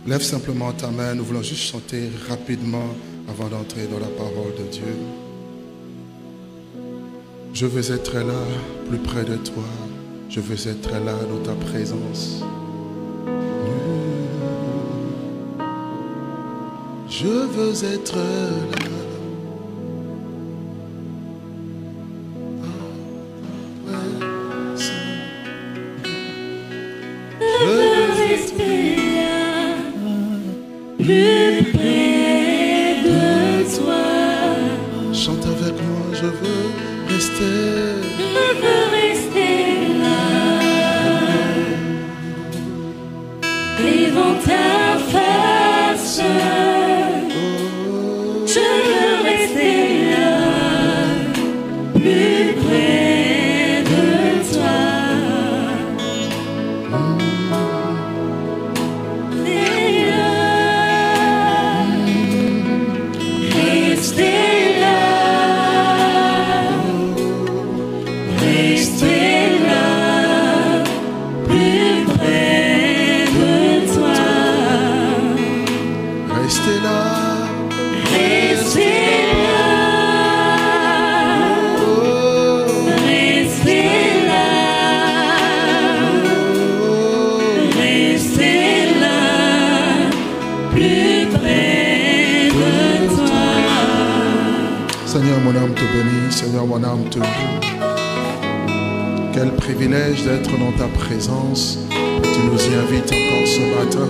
Lève simplement ta main, nous voulons juste chanter rapidement avant d'entrer dans la parole de Dieu. Je veux être là, plus près de toi. Je veux être là dans ta présence. Je veux être là. Plus près de toi. Chante avec moi, je veux rester. Je veux rester là. Devant ta face. Je veux rester là. Plus près de toi. Seigneur, mon âme te bénit, Seigneur, mon âme te loue. Quel privilège d'être dans ta présence. Tu nous y invites encore ce matin.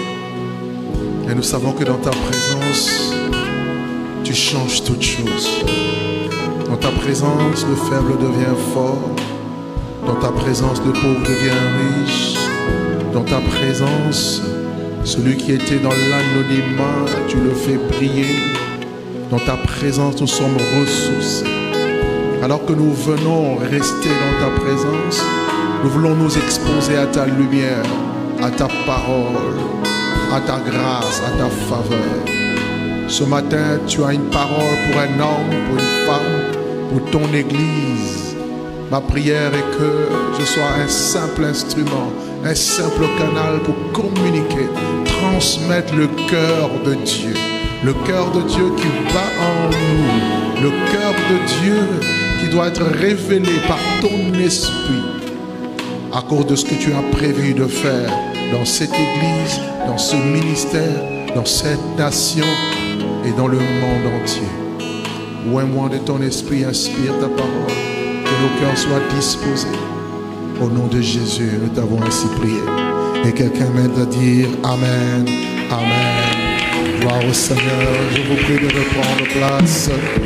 Et nous savons que dans ta présence, tu changes toutes choses. Dans ta présence, le faible devient fort. Dans ta présence, le pauvre devient riche. Dans ta présence, celui qui était dans l'anonymat, tu le fais briller. Dans ta présence, nous sommes ressourcés. Alors que nous venons rester dans ta présence, nous voulons nous exposer à ta lumière, à ta parole, à ta grâce, à ta faveur. Ce matin, tu as une parole pour un homme, pour une femme, pour ton Église. Ma prière est que je sois un simple instrument, un simple canal pour communiquer, transmettre le cœur de Dieu. Le cœur de Dieu qui bat en nous. Le cœur de Dieu qui doit être révélé par ton esprit. À cause de ce que tu as prévu de faire dans cette église, dans ce ministère, dans cette nation et dans le monde entier. Oint-moi de ton esprit, inspire ta parole. Que nos cœurs soient disposés. Au nom de Jésus, nous t'avons ainsi prié. Et quelqu'un m'aide à dire Amen, Amen. Gloire au Seigneur, je vous prie de reprendre place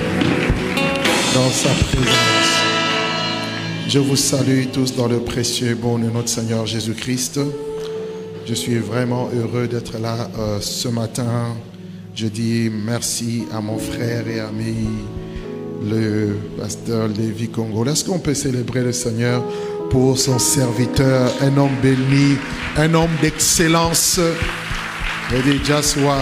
dans sa présence. Je vous salue tous dans le précieux et bon de notre Seigneur Jésus-Christ. Je suis vraiment heureux d'être là ce matin. Je dis merci à mon frère et ami, le pasteur Lévi Congo. Est-ce qu'on peut célébrer le Seigneur pour son serviteur, un homme béni, un homme d'excellence? Je dis just wow.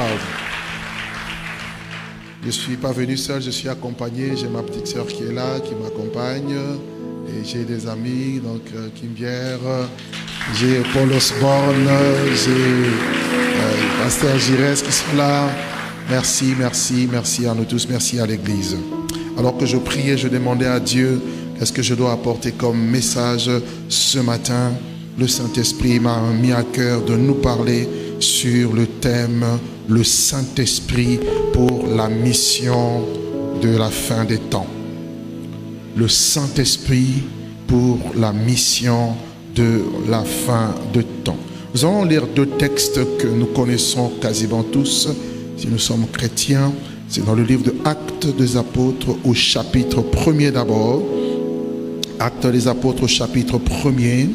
Je ne suis pas venu seul, je suis accompagné. J'ai ma petite soeur qui est là, qui m'accompagne. Et j'ai des amis, donc Kim Bière, j'ai Paul Osborne, j'ai Pasteur Girès qui sont là. Merci, merci, merci à nous tous, merci à l'Église. Alors que je priais, je demandais à Dieu qu'est-ce que je dois apporter comme message ce matin. Le Saint-Esprit m'a mis à cœur de nous parler sur le thème le Saint-Esprit pour la mission de la fin des temps. Le Saint-Esprit pour la mission de la fin des temps. Nous allons lire deux textes que nous connaissons quasiment tous, si nous sommes chrétiens. C'est dans le livre de Actes des Apôtres au chapitre 1er d'abord. Actes des Apôtres au chapitre 1er.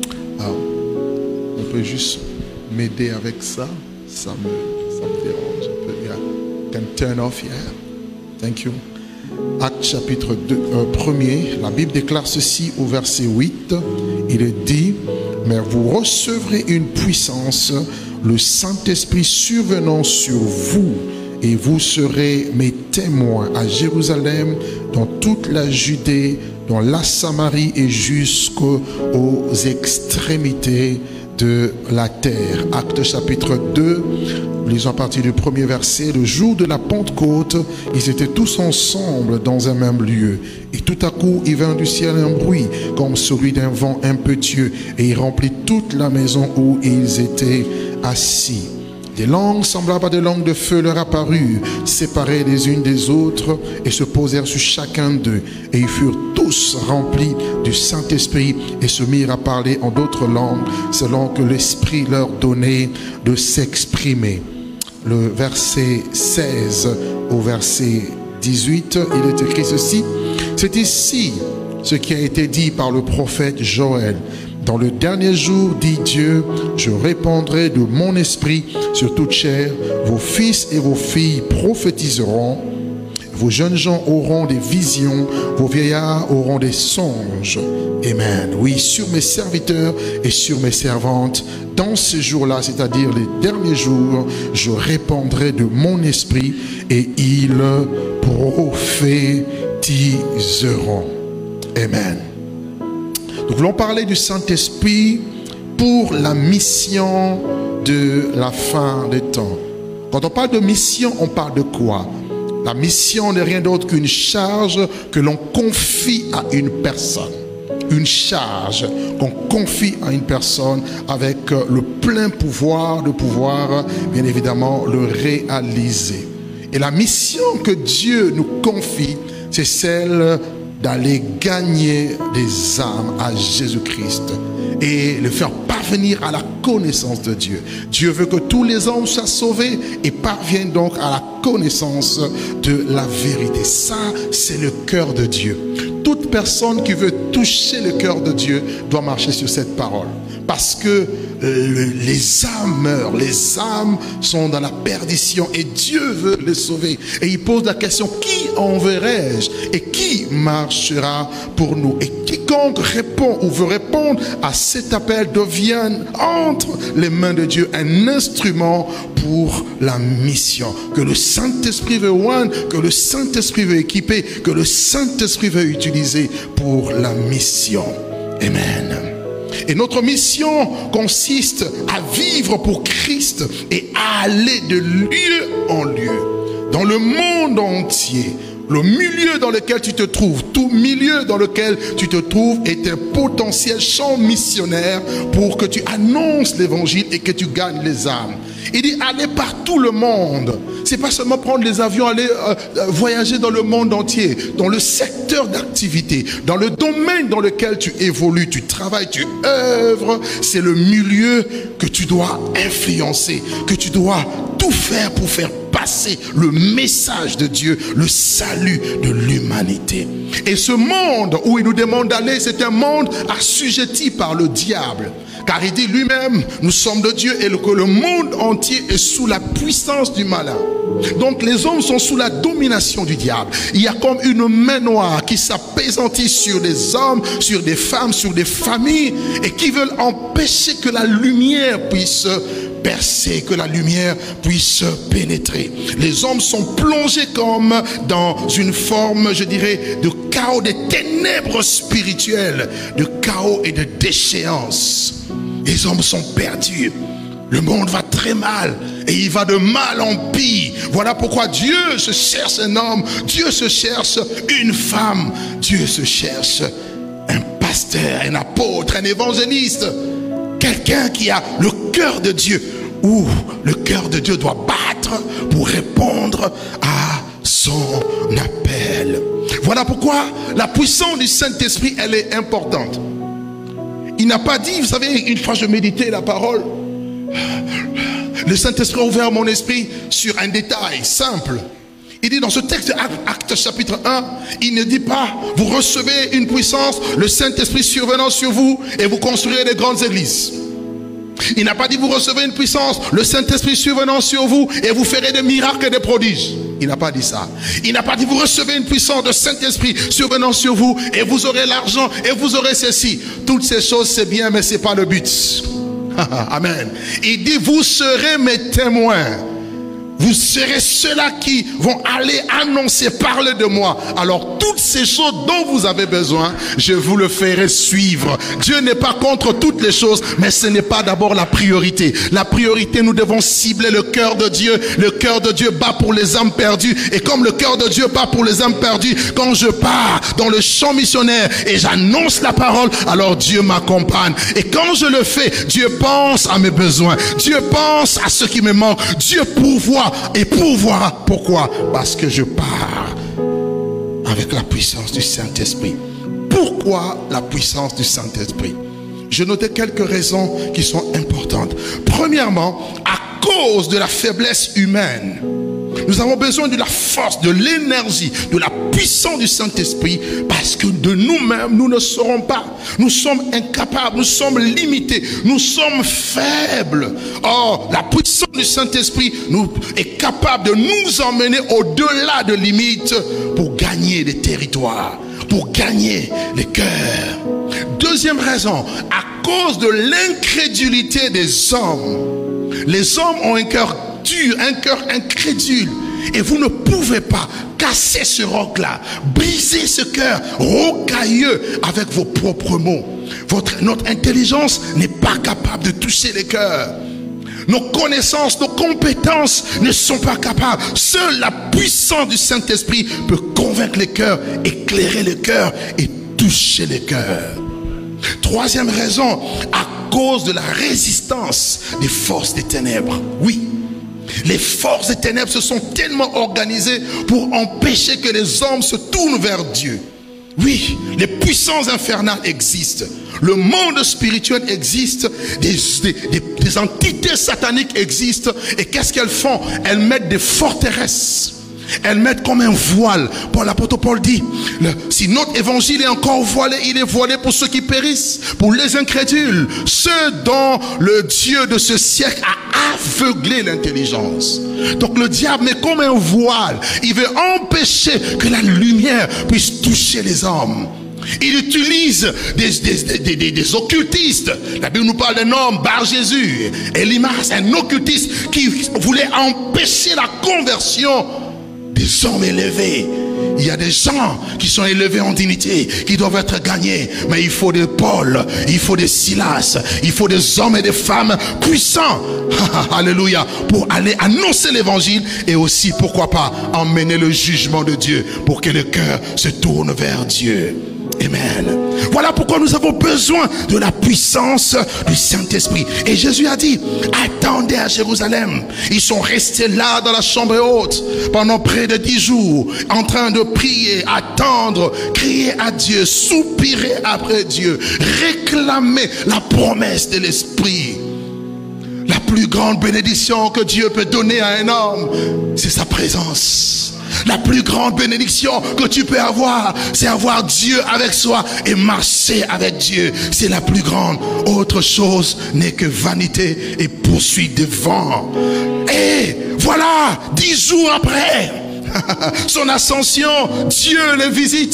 On peut juste m'aider avec ça. Ça me dérange un peu. Yeah. Can turn off, yeah. Thank you. Actes chapitre 1er, la Bible déclare ceci au verset 8. Il est dit, mais vous recevrez une puissance, le Saint-Esprit survenant sur vous, et vous serez mes témoins à Jérusalem, dans toute la Judée, dans la Samarie et jusqu'aux extrémités de la terre. Actes chapitre 2, lisons à partir du premier verset. Le jour de la Pentecôte, ils étaient tous ensemble dans un même lieu. Et tout à coup, il vint du ciel un bruit comme celui d'un vent impétueux, et il remplit toute la maison où ils étaient assis. Des langues semblables à des langues de feu leur apparurent, séparées les unes des autres, et se posèrent sur chacun d'eux. Et ils furent tous remplis du Saint-Esprit et se mirent à parler en d'autres langues, selon que l'Esprit leur donnait de s'exprimer. Le verset 16 au verset 18, il est écrit ceci. C'est ici ce qui a été dit par le prophète Joël. Dans le dernier jour, dit Dieu, je répandrai de mon esprit sur toute chair. Vos fils et vos filles prophétiseront. Vos jeunes gens auront des visions. Vos vieillards auront des songes. Amen. Oui, sur mes serviteurs et sur mes servantes, dans ces jours-là, c'est-à-dire les derniers jours, je répandrai de mon esprit et ils prophétiseront. Amen. Nous voulons parler du Saint-Esprit pour la mission de la fin des temps. Quand on parle de mission, on parle de quoi? La mission n'est rien d'autre qu'une charge que l'on confie à une personne. Une charge qu'on confie à une personne avec le plein pouvoir de pouvoir, bien évidemment, le réaliser. Et la mission que Dieu nous confie, c'est celle d'aller gagner des âmes à Jésus-Christ et le faire parvenir à la connaissance de Dieu. Dieu veut que tous les hommes soient sauvés et parviennent donc à la connaissance de la vérité. Ça, c'est le cœur de Dieu. Toute personne qui veut toucher le cœur de Dieu doit marcher sur cette parole. Parce que les âmes meurent, les âmes sont dans la perdition et Dieu veut les sauver. Et il pose la question, qui enverrai-je et qui marchera pour nous? Et quiconque répond ou veut répondre à cet appel devient entre les mains de Dieu un instrument pour la mission. Que le Saint-Esprit veut oindre, que le Saint-Esprit veut équiper, que le Saint-Esprit veut utiliser pour la mission. Amen. Et notre mission consiste à vivre pour Christ et à aller de lieu en lieu, dans le monde entier. Le milieu dans lequel tu te trouves, tout milieu dans lequel tu te trouves est un potentiel champ missionnaire pour que tu annonces l'évangile et que tu gagnes les âmes. Il dit aller par tout le monde. C'est pas seulement prendre les avions, aller voyager dans le monde entier, dans le secteur d'activité, dans le domaine dans lequel tu évolues, tu travailles, tu œuvres. C'est le milieu que tu dois influencer, que tu dois tout faire pour faire passer le message de Dieu, le salut de l'humanité. Et ce monde où il nous demande d'aller, c'est un monde assujetti par le diable. Car il dit lui-même, nous sommes de Dieu et que le monde entier est sous la puissance du malin. Donc les hommes sont sous la domination du diable. Il y a comme une main noire qui s'appesantit sur des hommes, sur des femmes, sur des familles et qui veulent empêcher que la lumière puisse percer, que la lumière puisse pénétrer. Les hommes sont plongés comme dans une forme, je dirais, de chaos, des ténèbres spirituelles, de chaos et de déchéance. Les hommes sont perdus. Le monde va très mal et il va de mal en pire. Voilà pourquoi Dieu se cherche un homme, Dieu se cherche une femme, Dieu se cherche un pasteur, un apôtre, un évangéliste. Quelqu'un qui a le cœur de Dieu, où le cœur de Dieu doit battre pour répondre à son appel. Voilà pourquoi la puissance du Saint-Esprit, elle est importante. Il n'a pas dit, vous savez, une fois je méditais la parole, le Saint-Esprit a ouvert mon esprit sur un détail simple. Il dit dans ce texte de Actes chapitre 1, il ne dit pas, vous recevez une puissance, le Saint-Esprit survenant sur vous et vous construirez des grandes églises. Il n'a pas dit, vous recevez une puissance, le Saint-Esprit survenant sur vous et vous ferez des miracles et des prodiges. Il n'a pas dit ça. Il n'a pas dit, vous recevez une puissance de Saint-Esprit survenant sur vous et vous aurez l'argent et vous aurez ceci. Toutes ces choses, c'est bien, mais ce n'est pas le but. Amen. Il dit, vous serez mes témoins. Vous serez ceux-là qui vont aller annoncer, parler de moi. Alors toutes ces choses dont vous avez besoin, je vous le ferai suivre. Dieu n'est pas contre toutes les choses, mais ce n'est pas d'abord la priorité. La priorité, nous devons cibler le cœur de Dieu. Le cœur de Dieu bat pour les âmes perdues. Et comme le cœur de Dieu bat pour les âmes perdues, quand je pars dans le champ missionnaire et j'annonce la parole, alors Dieu m'accompagne. Et quand je le fais, Dieu pense à mes besoins. Dieu pense à ce qui me manque. Dieu pourvoit et pourvoira. Pourquoi? Parce que je pars avec la puissance du Saint-Esprit. Pourquoi la puissance du Saint-Esprit? Je notais quelques raisons qui sont importantes. Premièrement, à cause de la faiblesse humaine, nous avons besoin de la force, de l'énergie, de la puissance du Saint-Esprit, parce que de nous-mêmes, nous ne saurons pas. Nous sommes incapables, nous sommes limités, nous sommes faibles. Or, la puissance du Saint-Esprit est capable de nous emmener au-delà de limites pour gagner des territoires, pour gagner les cœurs. Deuxième raison, à cause de l'incrédulité des hommes. Les hommes ont un cœur dur, un cœur incrédule. Et vous ne pouvez pas casser ce roc-là, briser ce cœur rocailleux avec vos propres mots. Notre intelligence n'est pas capable de toucher les cœurs. Nos connaissances, nos compétences ne sont pas capables. Seule la puissance du Saint-Esprit peut convaincre les cœurs, éclairer les cœurs et toucher les cœurs. Troisième raison, à cause de la résistance des forces des ténèbres. Oui, les forces des ténèbres se sont tellement organisées pour empêcher que les hommes se tournent vers Dieu. Oui, les puissances infernales existent. Le monde spirituel existe. Des entités sataniques existent. Et qu'est-ce qu'elles font? Elles mettent des forteresses. Elles mettent comme un voile. L'apôtre Paul dit, si notre évangile est encore voilé, il est voilé pour ceux qui périssent, pour les incrédules, ceux dont le Dieu de ce siècle a aveuglé l'intelligence. Donc le diable met comme un voile. Il veut empêcher que la lumière puisse toucher les hommes. Il utilise des occultistes. La Bible nous parle d'un homme, Bar-Jésus, Elimas, un occultiste qui voulait empêcher la conversion des hommes élevés. Il y a des gens qui sont élevés en dignité, qui doivent être gagnés. Mais il faut des Paul, il faut des Silas, il faut des hommes et des femmes puissants. Alléluia. Pour aller annoncer l'évangile et aussi, pourquoi pas, emmener le jugement de Dieu pour que le cœur se tourne vers Dieu. Amen. Voilà pourquoi nous avons besoin de la puissance du Saint-Esprit. Et Jésus a dit, attendez à Jérusalem. Ils sont restés là dans la chambre haute pendant près de 10 jours, en train de prier, attendre, crier à Dieu, soupirer après Dieu, réclamer la promesse de l'Esprit. La plus grande bénédiction que Dieu peut donner à un homme, c'est sa présence. La plus grande bénédiction que tu peux avoir, c'est avoir Dieu avec soi et marcher avec Dieu. C'est la plus grande. Autre chose n'est que vanité et poursuite de vent. Et voilà, 10 jours après son ascension, Dieu le visite.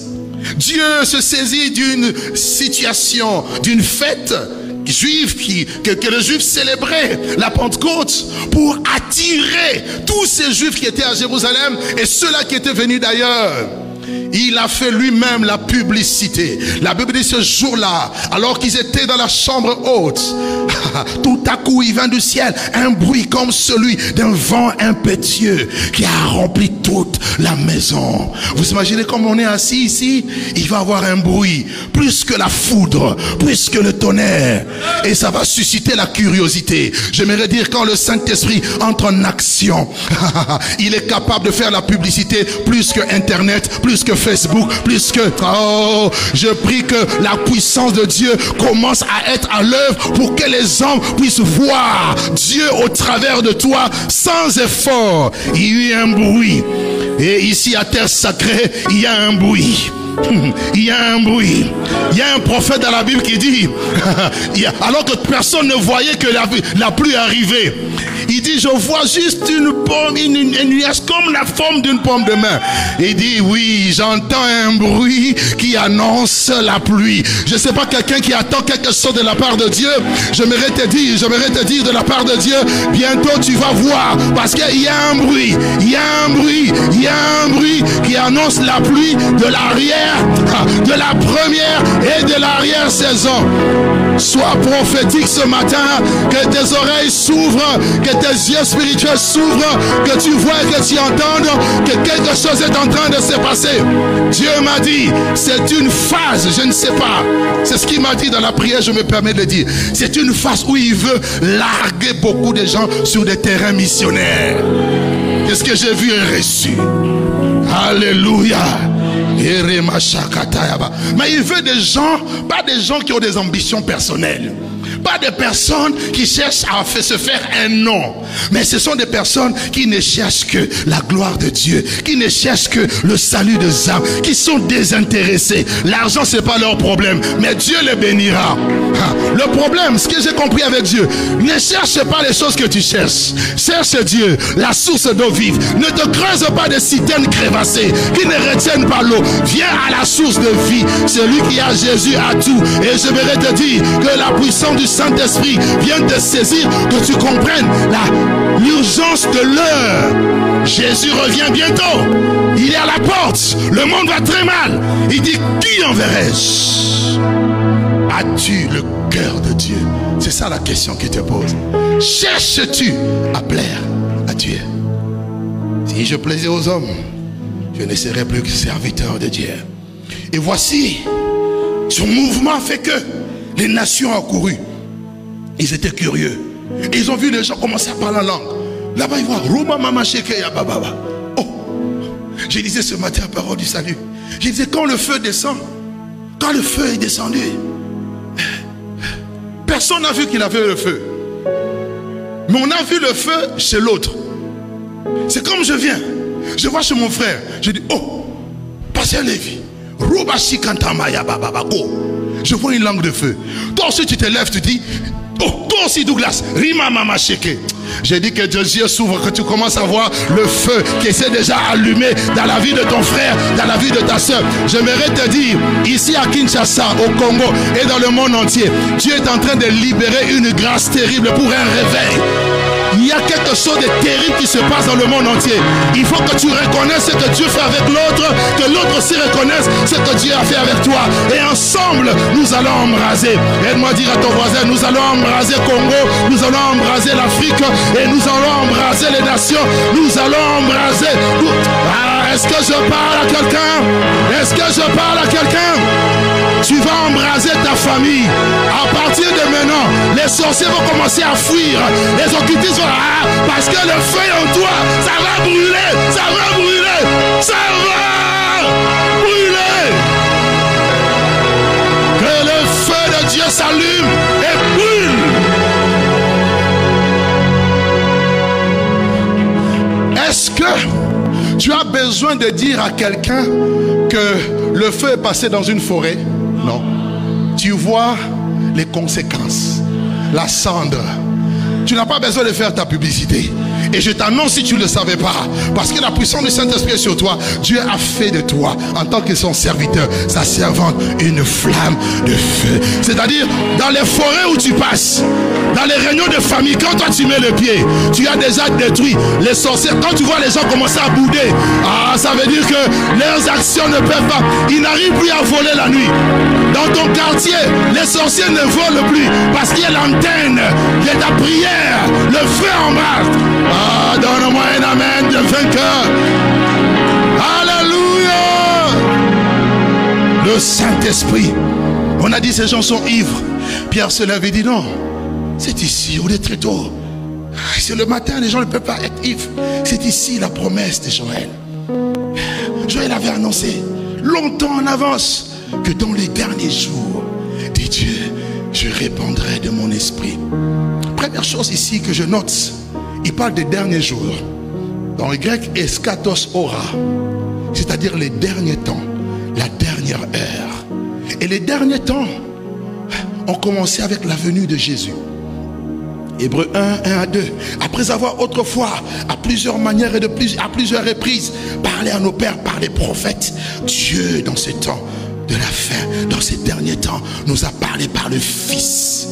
Dieu se saisit d'une situation, d'une fête juif que les juifs célébraient, la Pentecôte, pour attirer tous ces juifs qui étaient à Jérusalem et ceux-là qui étaient venus d'ailleurs. Il a fait lui-même la publicité. La Bible dit ce jour-là, alors qu'ils étaient dans la chambre haute, tout à coup il vint du ciel un bruit comme celui d'un vent impétueux qui a rempli toute la maison. Vous imaginez comme on est assis ici, il va y avoir un bruit, plus que la foudre, plus que le tonnerre, et ça va susciter la curiosité. J'aimerais dire quand le Saint-Esprit entre en action, il est capable de faire la publicité plus que Internet, plus que Facebook, plus que... Oh, je prie que la puissance de Dieu commence à être à l'œuvre pour que les hommes puissent voir Dieu au travers de toi sans effort. Il y a eu un bruit. Et ici à Terre Sacrée, il y a un bruit. Il y a un bruit. Il y a un prophète dans la Bible qui dit alors que personne ne voyait que la pluie arrivait, il dit dit, je vois juste une pomme, une nuage comme la forme d'une pomme de main. Il dit, oui, j'entends un bruit qui annonce la pluie. Je ne sais pas, quelqu'un qui attend quelque chose de la part de Dieu. J'aimerais te dire de la part de Dieu, bientôt tu vas voir, parce qu'il y a un bruit, il y a un bruit qui annonce la pluie de l'arrière, de la première et de l'arrière saison. Sois prophétique ce matin, que tes oreilles s'ouvrent, que tes yeux spirituels s'ouvrent, que tu vois et que tu entendes que quelque chose est en train de se passer. Dieu m'a dit, c'est une phase, je ne sais pas, c'est ce qu'il m'a dit dans la prière, je me permets de le dire. C'est une phase où il veut larguer beaucoup de gens sur des terrains missionnaires. Qu'est-ce que j'ai vu et reçu? Alléluia. Mais il veut des gens, pas des gens qui ont des ambitions personnelles, pas des personnes qui cherchent à se faire un nom, mais ce sont des personnes qui ne cherchent que la gloire de Dieu, qui ne cherchent que le salut des âmes, qui sont désintéressés. L'argent, c'est pas leur problème, mais Dieu les bénira. Le problème, ce que j'ai compris avec Dieu, ne cherche pas les choses que tu cherches, cherche Dieu, la source d'eau vive. Ne te creuse pas de citernes crévassées qui ne retiennent pas l'eau. Viens à la source de vie. Celui qui a Jésus a tout. Et je voudrais te dire que la puissance du Saint-Esprit vient te saisir, que tu comprennes l'urgence de l'heure. Jésus revient bientôt. Il est à la porte. Le monde va très mal. Il dit, qui enverrai-je? As-tu le cœur de Dieu? C'est ça la question qu'il te pose. Cherches-tu à plaire à Dieu? Si je plaisais aux hommes, je ne serai plus que serviteur de Dieu. Et voici, ce mouvement fait que les nations ont couru. Ils étaient curieux. Et ils ont vu les gens commencer à parler en langue. Là-bas, ils voient Roma Mama Sheke Yababa. Oh, je disais ce matin la parole du salut. Je disais, quand le feu descend, quand le feu est descendu, personne n'a vu qu'il avait le feu. Mais on a vu le feu chez l'autre. C'est comme je viens. Je vois chez mon frère. Je dis, oh, Pasteur Lévi. Je vois une langue de feu. Toi aussi tu te lèves, tu dis, oh, toi aussi Douglas, Rima Mama Sheke. J'ai dit que Dieu s'ouvre, que tu commences à voir le feu qui s'est déjà allumé dans la vie de ton frère, dans la vie de ta soeur. J'aimerais te dire, ici à Kinshasa, au Congo et dans le monde entier, Dieu est en train de libérer une grâce terrible pour un réveil. Il y a quelque chose de terrible qui se passe dans le monde entier. Il faut que tu reconnaisses ce que Dieu fait avec l'autre, que l'autre aussi reconnaisse ce que Dieu a fait avec toi. Et ensemble, nous allons embraser. Aide-moi à dire à ton voisin, nous allons embraser Congo, nous allons embraser l'Afrique et nous allons embraser les nations. Nous allons embraser. Ah, est-ce que je parle à quelqu'un? Est-ce que je parle à quelqu'un? Tu vas embraser ta famille. À partir de maintenant, les sorciers vont commencer à fuir. Les occultistes vont parce que le feu est en toi. Ça va brûler. Ça va brûler. Ça va brûler. Que le feu de Dieu s'allume et brûle. Est-ce que tu as besoin de dire à quelqu'un que le feu est passé dans une forêt? Non. Tu vois les conséquences, la cendre. Tu n'as pas besoin de faire ta publicité. Et je t'annonce, si tu ne le savais pas, parce que la puissance du Saint-Esprit est sur toi, Dieu a fait de toi, en tant que son serviteur, sa servante, une flamme de feu. C'est-à-dire, dans les forêts où tu passes, dans les réunions de famille, quand toi tu mets le pied, tu as déjà détruit les sorciers. Quand tu vois les gens commencer à bouder, ça veut dire que leurs actions ne peuvent pas. Ils n'arrivent plus à voler la nuit. Dans ton quartier, les sorciers ne volent plus, parce qu'il y a l'antenne de ta prière, le feu en marche. Donne-moi un amen de vainqueur. Alléluia. Le Saint-Esprit. On a dit ces gens sont ivres. Pierre se lève et dit non. C'est ici, on est très tôt. C'est le matin, les gens ne peuvent pas être ivres. C'est ici la promesse de Joël. Joël avait annoncé longtemps en avance que dans les derniers jours, dit Dieu, je répandrai de mon esprit. Première chose ici que je note, il parle des derniers jours. Dans le grec, eskatos ora, c'est-à-dire les derniers temps, la dernière heure. Et les derniers temps ont commencé avec la venue de Jésus. Hébreux 1 à 2. Après avoir autrefois, à plusieurs manières et à plusieurs reprises, parlé à nos pères par les prophètes, Dieu, dans ces temps de la fin, dans ces derniers temps, nous a parlé par le Fils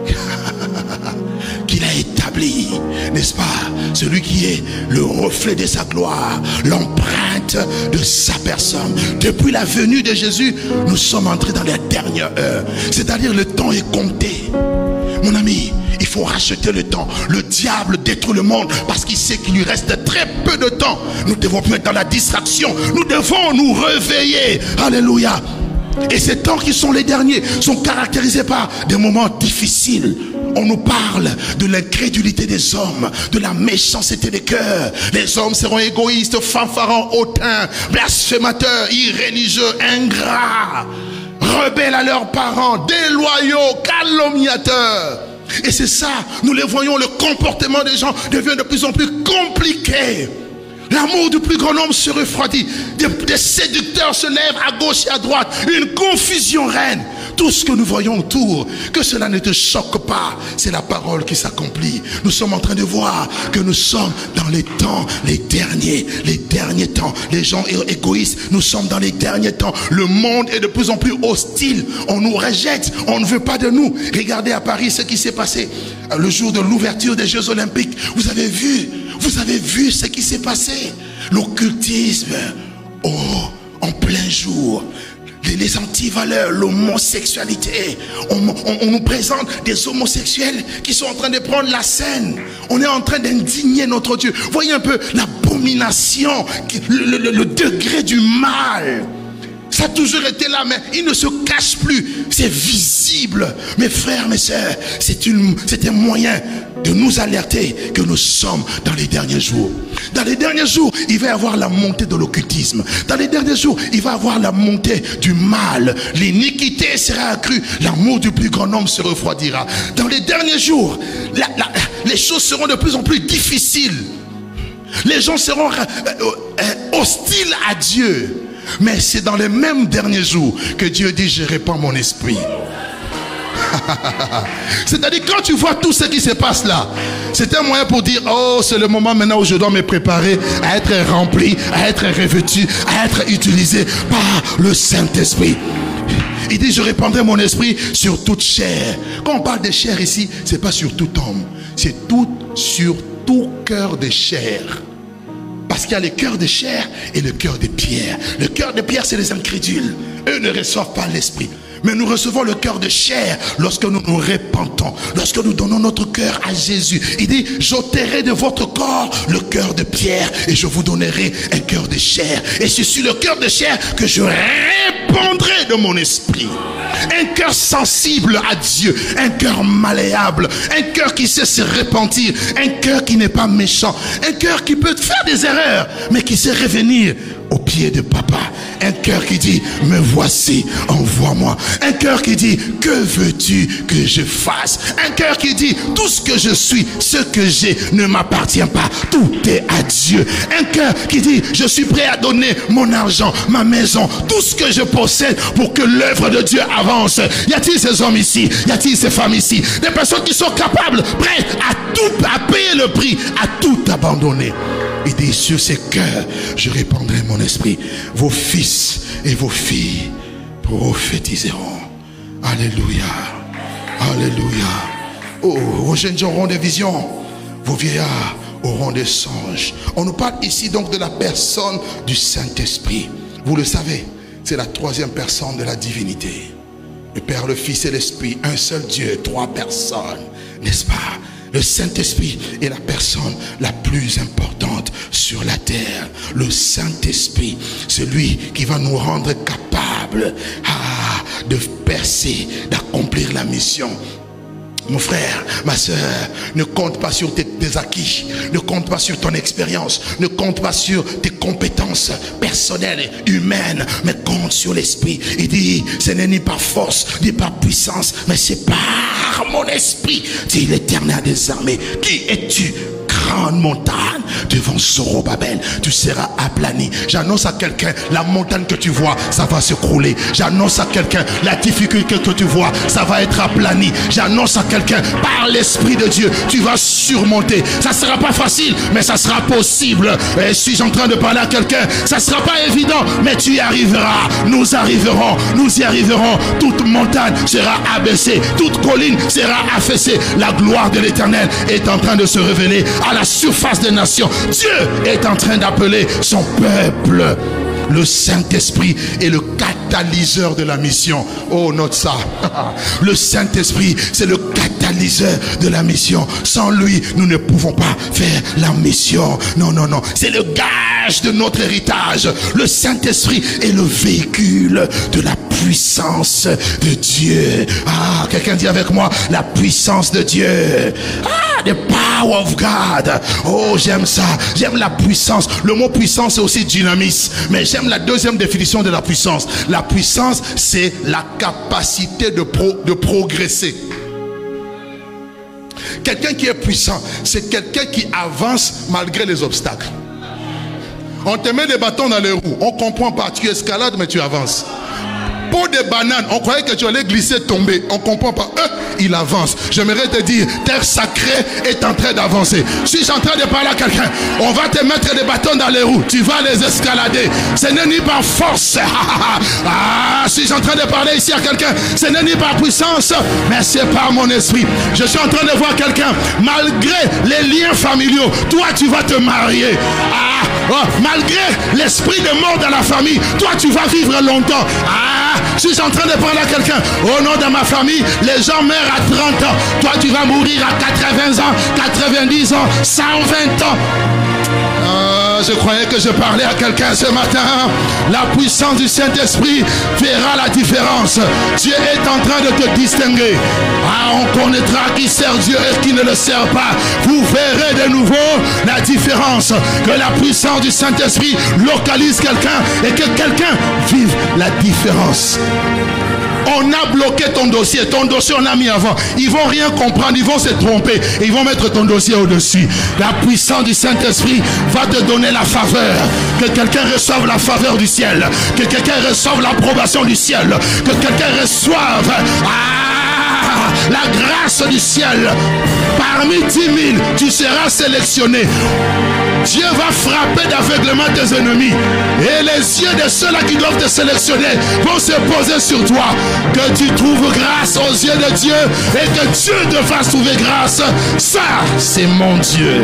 qu'il a établi, n'est-ce pas? Celui qui est le reflet de sa gloire, l'empreinte de sa personne. Depuis la venue de Jésus, nous sommes entrés dans la dernière heure. C'est-à-dire le temps est compté. Mon ami, il faut racheter le temps. Le diable détruit le monde parce qu'il sait qu'il lui reste très peu de temps. Nous devons plus être dans la distraction. Nous devons nous réveiller. Alléluia. Et ces temps qui sont les derniers sont caractérisés par des moments difficiles. On nous parle de l'incrédulité des hommes, de la méchanceté des cœurs. Les hommes seront égoïstes, fanfarons, hautains, blasphémateurs, irréligieux, ingrats, rebelles à leurs parents, déloyaux, calomniateurs. Et c'est ça, nous les voyons, le comportement des gens devient de plus en plus compliqué. L'amour du plus grand nombre se refroidit. Des séducteurs se lèvent à gauche et à droite. Une confusion règne. Tout ce que nous voyons autour, que cela ne te choque pas, c'est la parole qui s'accomplit. Nous sommes en train de voir que nous sommes dans les temps, les derniers temps. Les gens égoïstes, nous sommes dans les derniers temps. Le monde est de plus en plus hostile. On nous rejette, on ne veut pas de nous. Regardez à Paris ce qui s'est passé le jour de l'ouverture des Jeux Olympiques. Vous avez vu ce qui s'est passé. L'occultisme, en plein jour. Les antivaleurs, l'homosexualité. On nous présente des homosexuels qui sont en train de prendre la scène. On est en train d'indigner notre Dieu. Voyez un peu l'abomination, le degré du mal. Ça a toujours été là, mais il ne se cache plus. C'est visible. Mes frères, mes sœurs, c'est un moyen de nous alerter que nous sommes dans les derniers jours. Dans les derniers jours, il va y avoir la montée de l'occultisme. Dans les derniers jours, il va y avoir la montée du mal. L'iniquité sera accrue. L'amour du plus grand nombre se refroidira. Dans les derniers jours, les choses seront de plus en plus difficiles. Les gens seront hostiles à Dieu. Mais c'est dans les mêmes derniers jours que Dieu dit: je répands mon esprit. C'est-à-dire, quand tu vois tout ce qui se passe là, c'est un moyen pour dire: oh, c'est le moment maintenant où je dois me préparer à être rempli, à être revêtu, à être utilisé par le Saint-Esprit. Il dit: je répandrai mon esprit sur toute chair. Quand on parle de chair ici, c'est pas sur tout homme, c'est sur tout cœur de chair. Parce qu'il y a le cœur de chair et le cœur de pierre. Le cœur de pierre, c'est les incrédules. Eux ne reçoivent pas l'esprit. Mais nous recevons le cœur de chair lorsque nous nous repentons, lorsque nous donnons notre cœur à Jésus. Il dit: j'ôterai de votre corps le cœur de pierre et je vous donnerai un cœur de chair. Et c'est sur le cœur de chair que je répandrai de mon esprit. Un cœur sensible à Dieu, un cœur malléable, un cœur qui sait se repentir, un cœur qui n'est pas méchant, un cœur qui peut faire des erreurs, mais qui sait revenir au pied de papa. Un cœur qui dit: me voici, envoie-moi. Un cœur qui dit: que veux-tu que je fasse? Un cœur qui dit: tout ce que je suis, ce que j'ai ne m'appartient pas, tout est à Dieu. Un cœur qui dit: je suis prêt à donner mon argent, ma maison, tout ce que je possède pour que l'œuvre de Dieu avance. Y a-t-il ces hommes ici? Y a-t-il ces femmes ici? Des personnes qui sont capables, prêtes à payer le prix, à tout abandonner. Il dit: sur ces cœurs, je répandrai mon esprit. Vos fils et vos filles prophétiseront. Alléluia. Alléluia. Oh, vos jeunes gens auront des visions. Vos vieillards auront des songes. On nous parle ici donc de la personne du Saint-Esprit. Vous le savez, c'est la troisième personne de la divinité. Le Père, le Fils et l'Esprit, un seul Dieu, trois personnes, n'est-ce pas? Le Saint-Esprit est la personne la plus importante sur la terre. Le Saint-Esprit, c'est lui qui va nous rendre capables de percer, d'accomplir la mission. Mon frère, ma soeur, ne compte pas sur tes acquis, ne compte pas sur ton expérience, ne compte pas sur tes compétences personnelles, humaines, mais compte sur l'esprit. Il dit: ce n'est ni par force, ni par puissance, mais c'est par mon esprit, dit l'Éternel des armées. Qui es-tu? Grande montagne, devant Zorobabel, tu seras aplani. J'annonce à quelqu'un, la montagne que tu vois, ça va s'écrouler. J'annonce à quelqu'un, la difficulté que tu vois, ça va être aplani. J'annonce à quelqu'un, par l'Esprit de Dieu, tu vas surmonter. Ça ne sera pas facile, mais ça sera possible. Et suis-je en train de parler à quelqu'un? Ça ne sera pas évident, mais tu y arriveras. Nous arriverons, nous y arriverons. Toute montagne sera abaissée, toute colline sera affaissée. La gloire de l'Éternel est en train de se révéler à la surface des nations. Dieu est en train d'appeler son peuple. Le Saint-Esprit est le catalyseur de la mission. Oh, note ça. Le Saint-Esprit, c'est le catalyseur de la mission. Sans lui, nous ne pouvons pas faire la mission. Non, non, non. C'est le gage de notre héritage. Le Saint-Esprit est le véhicule de la puissance de Dieu. Ah, quelqu'un dit avec moi, la puissance de Dieu. Ah, the power of God. Oh, j'aime ça. J'aime la puissance. Le mot puissance, c'est aussi dynamisme. Mais j'aime la deuxième définition de la puissance. La puissance, c'est la capacité de progresser. Quelqu'un qui est puissant, c'est quelqu'un qui avance malgré les obstacles. On te met des bâtons dans les roues. On comprend pas. Tu escalades, mais tu avances. Pour des bananes, on croyait que tu allais glisser, tomber. On comprend pas. Il avance. J'aimerais te dire, terre sacrée est en train d'avancer. Si je suis en train de parler à quelqu'un, on va te mettre des bâtons dans les roues. Tu vas les escalader. Ce n'est ni par force. Si je suis en train de parler ici à quelqu'un, ce n'est ni par puissance, mais c'est par mon esprit. Je suis en train de voir quelqu'un, malgré les liens familiaux, toi tu vas te marier. Malgré l'esprit de mort dans la famille, toi tu vas vivre longtemps. Si je suis en train de parler à quelqu'un, oh non, dans ma famille, les gens meurent à 30 ans. Toi tu vas mourir à 80 ans, 90 ans, 120 ans. Je croyais que je parlais à quelqu'un ce matin. La puissance du Saint-Esprit fera la différence. Dieu est en train de te distinguer. On connaîtra qui sert Dieu et qui ne le sert pas. Vous verrez de nouveau la différence. Que la puissance du Saint-Esprit localise quelqu'un et que quelqu'un vive la différence. On a bloqué ton dossier on a mis avant. Ils vont rien comprendre, ils vont se tromper et ils vont mettre ton dossier au-dessus. La puissance du Saint-Esprit va te donner la faveur. Que quelqu'un reçoive la faveur du ciel. Que quelqu'un reçoive l'approbation du ciel. Que quelqu'un reçoive la grâce du ciel. Parmi 10 000, tu seras sélectionné. Dieu va frapper d'aveuglement tes ennemis. Et les yeux de ceux-là qui doivent te sélectionner vont se poser sur toi. Que tu trouves grâce aux yeux de Dieu et que Dieu te fasse trouver grâce. Ça, c'est mon Dieu.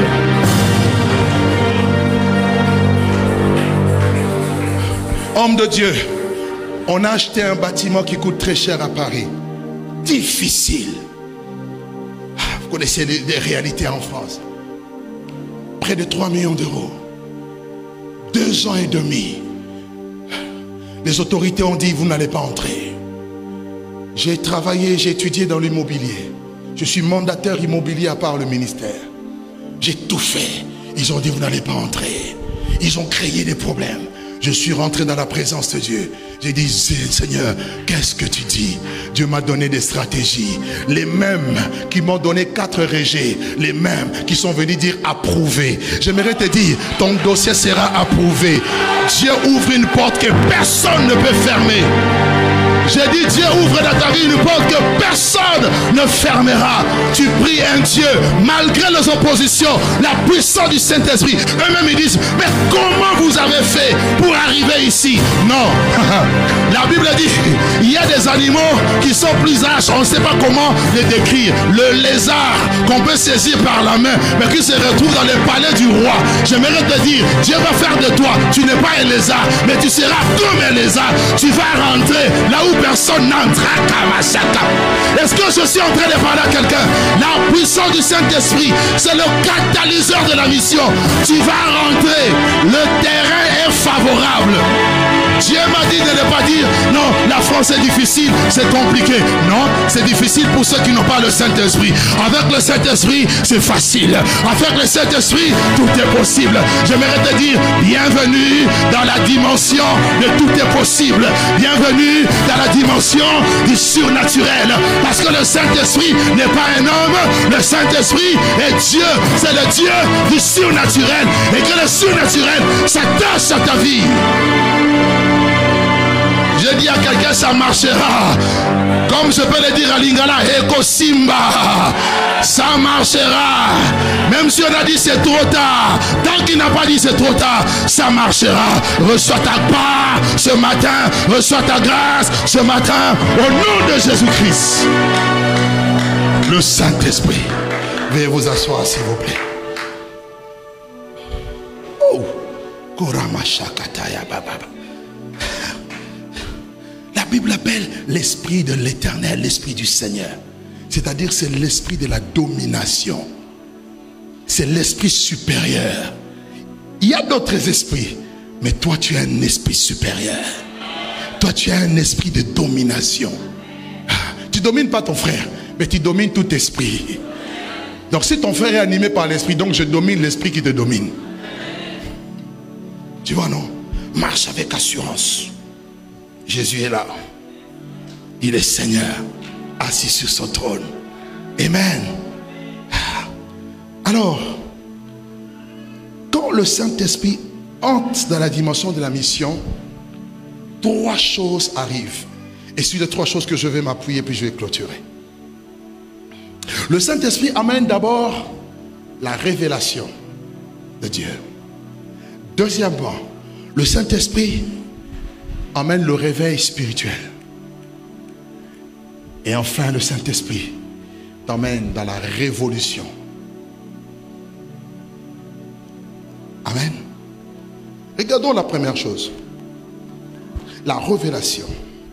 Homme de Dieu, on a acheté un bâtiment qui coûte très cher à Paris. Difficile. Vous connaissez les réalités en France. Près de 3 millions d'euros. 2 ans et demi. Les autorités ont dit, vous n'allez pas entrer. J'ai travaillé, j'ai étudié dans l'immobilier. Je suis mandataire immobilier à part le ministère. J'ai tout fait. Ils ont dit, vous n'allez pas entrer. Ils ont créé des problèmes. Je suis rentré dans la présence de Dieu. J'ai dit, Seigneur, qu'est-ce que tu dis? Dieu m'a donné des stratégies. Les mêmes qui m'ont donné 4 régés. Les mêmes qui sont venus dire approuvé. J'aimerais te dire, ton dossier sera approuvé. Dieu ouvre une porte que personne ne peut fermer. J'ai dit, Dieu ouvre dans ta vie une porte que personne ne fermera. Tu pries un Dieu, malgré les oppositions, la puissance du Saint-Esprit. Eux-mêmes ils disent, mais comment vous avez fait pour arriver ici? Non. La Bible dit, il y a des animaux qui sont plus âgés, on ne sait pas comment les décrire. Le lézard qu'on peut saisir par la main, mais qui se retrouve dans le palais du roi. J'aimerais te dire, Dieu va faire de toi, tu n'es pas un lézard, mais tu seras comme un lézard. Tu vas rentrer là où personne n'entrera. Est-ce que je suis en train de parler à quelqu'un? La puissance du Saint-Esprit, c'est le catalyseur de la mission. Tu vas rentrer, le terrain est favorable. Dieu m'a dit de ne pas dire, non, la France est difficile, c'est compliqué. Non, c'est difficile pour ceux qui n'ont pas le Saint-Esprit. Avec le Saint-Esprit, c'est facile. Avec le Saint-Esprit, tout est possible. J'aimerais te dire, bienvenue dans la dimension de tout est possible. Bienvenue dans la dimension du surnaturel. Parce que le Saint-Esprit n'est pas un homme, le Saint-Esprit est Dieu. C'est le Dieu du surnaturel. Et que le surnaturel s'attache à ta vie. Je dis à quelqu'un, ça marchera. Comme je peux le dire à Lingala, Eko Simba, ça marchera. Même si on a dit c'est trop tard, tant qu'il n'a pas dit c'est trop tard, ça marchera. Reçois ta part ce matin, reçois ta grâce ce matin, au nom de Jésus-Christ. Le Saint-Esprit. Veuillez vous asseoir s'il vous plaît. Oh, Koramashakataya Baba. La Bible appelle l'esprit de l'Éternel, l'esprit du Seigneur. C'est-à-dire c'est l'esprit de la domination. C'est l'esprit supérieur. Il y a d'autres esprits, mais toi tu as un esprit supérieur. Toi tu as un esprit de domination. Tu ne domines pas ton frère, mais tu domines tout esprit. Donc si ton frère est animé par l'esprit, donc je domine l'esprit qui te domine. Tu vois non? Marche avec assurance. Jésus est là. Il est Seigneur, assis sur son trône. Amen. Alors, quand le Saint-Esprit entre dans la dimension de la mission, trois choses arrivent. Et c'est les trois choses que je vais m'appuyer, puis je vais clôturer. Le Saint-Esprit amène d'abord la révélation de Dieu. Deuxièmement, le Saint-Esprit amène le réveil spirituel. Et enfin, le Saint-Esprit t'emmène dans la révolution. Amen. Regardons la première chose. La révélation.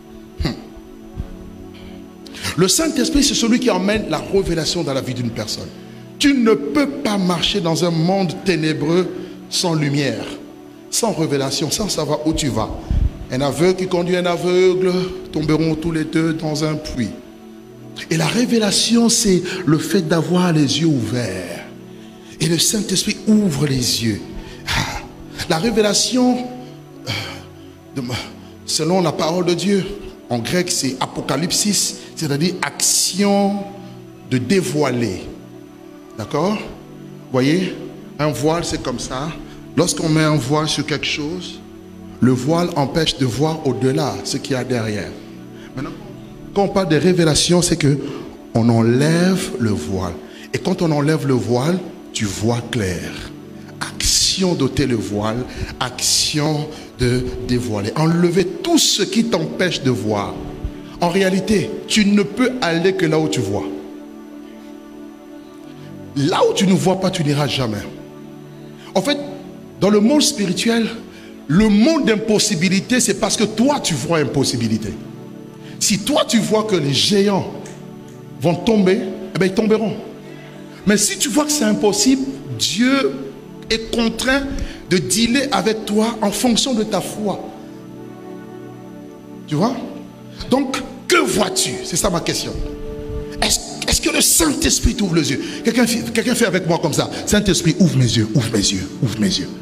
Le Saint-Esprit, c'est celui qui emmène la révélation dans la vie d'une personne. Tu ne peux pas marcher dans un monde ténébreux sans lumière, sans révélation, sans savoir où tu vas. Un aveugle qui conduit un aveugle tomberont tous les deux dans un puits. Et la révélation, c'est le fait d'avoir les yeux ouverts. Et le Saint-Esprit ouvre les yeux. La révélation, selon la parole de Dieu, en grec c'est apocalypsis, c'est-à-dire action de dévoiler. D'accord? Vous voyez, un voile c'est comme ça. Lorsqu'on met un voile sur quelque chose, le voile empêche de voir au-delà ce qu'il y a derrière. Maintenant, quand on parle de révélation, c'est que on enlève le voile. Et quand on enlève le voile, tu vois clair. Action d'ôter le voile, action de dévoiler. Enlever tout ce qui t'empêche de voir. En réalité, tu ne peux aller que là où tu vois. Là où tu ne vois pas, tu n'iras jamais. En fait, dans le monde spirituel, le monde d'impossibilité, c'est parce que toi, tu vois impossibilité. Si toi, tu vois que les géants vont tomber, eh bien, ils tomberont. Mais si tu vois que c'est impossible, Dieu est contraint de dealer avec toi en fonction de ta foi. Tu vois? Donc, que vois-tu? C'est ça ma question. Est-ce que le Saint-Esprit t'ouvre les yeux? Quelqu'un fait avec moi comme ça. Saint-Esprit, ouvre mes yeux, ouvre mes yeux, ouvre mes yeux.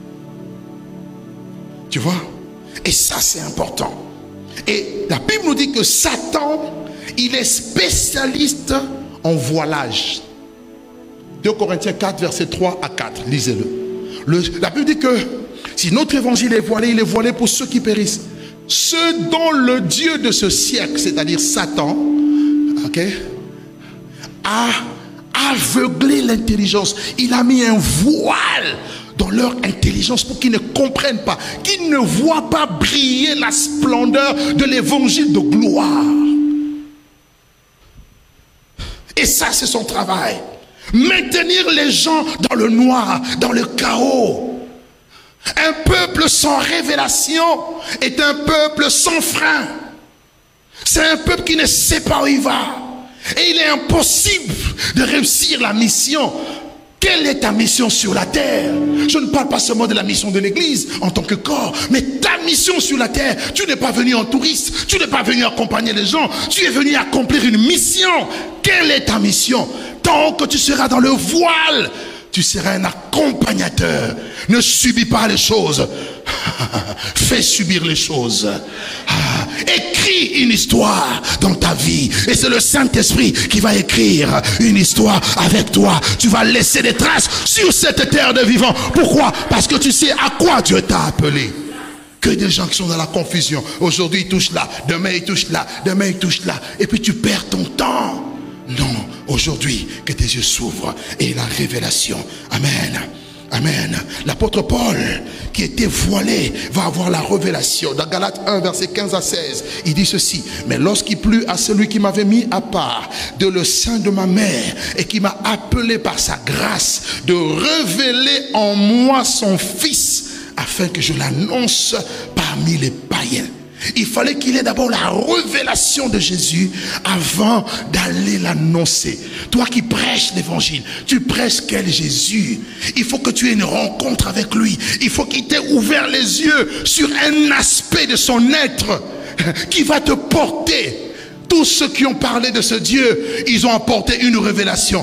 Tu vois? Et ça, c'est important. Et la Bible nous dit que Satan, il est spécialiste en voilage. 2 Corinthiens 4, versets 3 à 4. Lisez-le. La Bible dit que si notre évangile est voilé, il est voilé pour ceux qui périssent. Ceux dont le Dieu de ce siècle, c'est-à-dire Satan, a aveuglé l'intelligence. Il a mis un voile dans leur intelligence pour qu'ils ne comprennent pas, qu'ils ne voient pas briller la splendeur de l'évangile de gloire. Et ça, c'est son travail. Maintenir les gens dans le noir, dans le chaos. Un peuple sans révélation est un peuple sans frein. C'est un peuple qui ne sait pas où il va. Et il est impossible de réussir la mission Quelle est ta mission sur la terre? Je ne parle pas seulement de la mission de l'église en tant que corps, mais ta mission sur la terre. Tu n'es pas venu en touriste, tu n'es pas venu accompagner les gens, tu es venu accomplir une mission. Quelle est ta mission? Tant que tu seras dans le voile, tu seras un accompagnateur. Ne subis pas les choses. Fais subir les choses. Écris une histoire dans ta vie. Et c'est le Saint-Esprit qui va écrire une histoire avec toi. Tu vas laisser des traces sur cette terre de vivants. Pourquoi? Parce que tu sais à quoi Dieu t'a appelé. Que des gens qui sont dans la confusion. Aujourd'hui ils touchent là, demain ils touchent là, demain ils touchent là. Et puis tu perds ton temps. Non, aujourd'hui, que tes yeux s'ouvrent et la révélation. Amen. Amen. L'apôtre Paul, qui était voilé, va avoir la révélation. Dans Galates 1, versets 15 à 16, il dit ceci: mais lorsqu'il plut à celui qui m'avait mis à part de le sein de ma mère et qui m'a appelé par sa grâce de révéler en moi son Fils, afin que je l'annonce parmi les païens. Il fallait qu'il ait d'abord la révélation de Jésus avant d'aller l'annoncer. Toi qui prêches l'évangile, tu prêches quel Jésus? Il faut que tu aies une rencontre avec lui. Il faut qu'il t'ait ouvert les yeux sur un aspect de son être qui va te porter. Tous ceux qui ont parlé de ce Dieu, ils ont apporté une révélation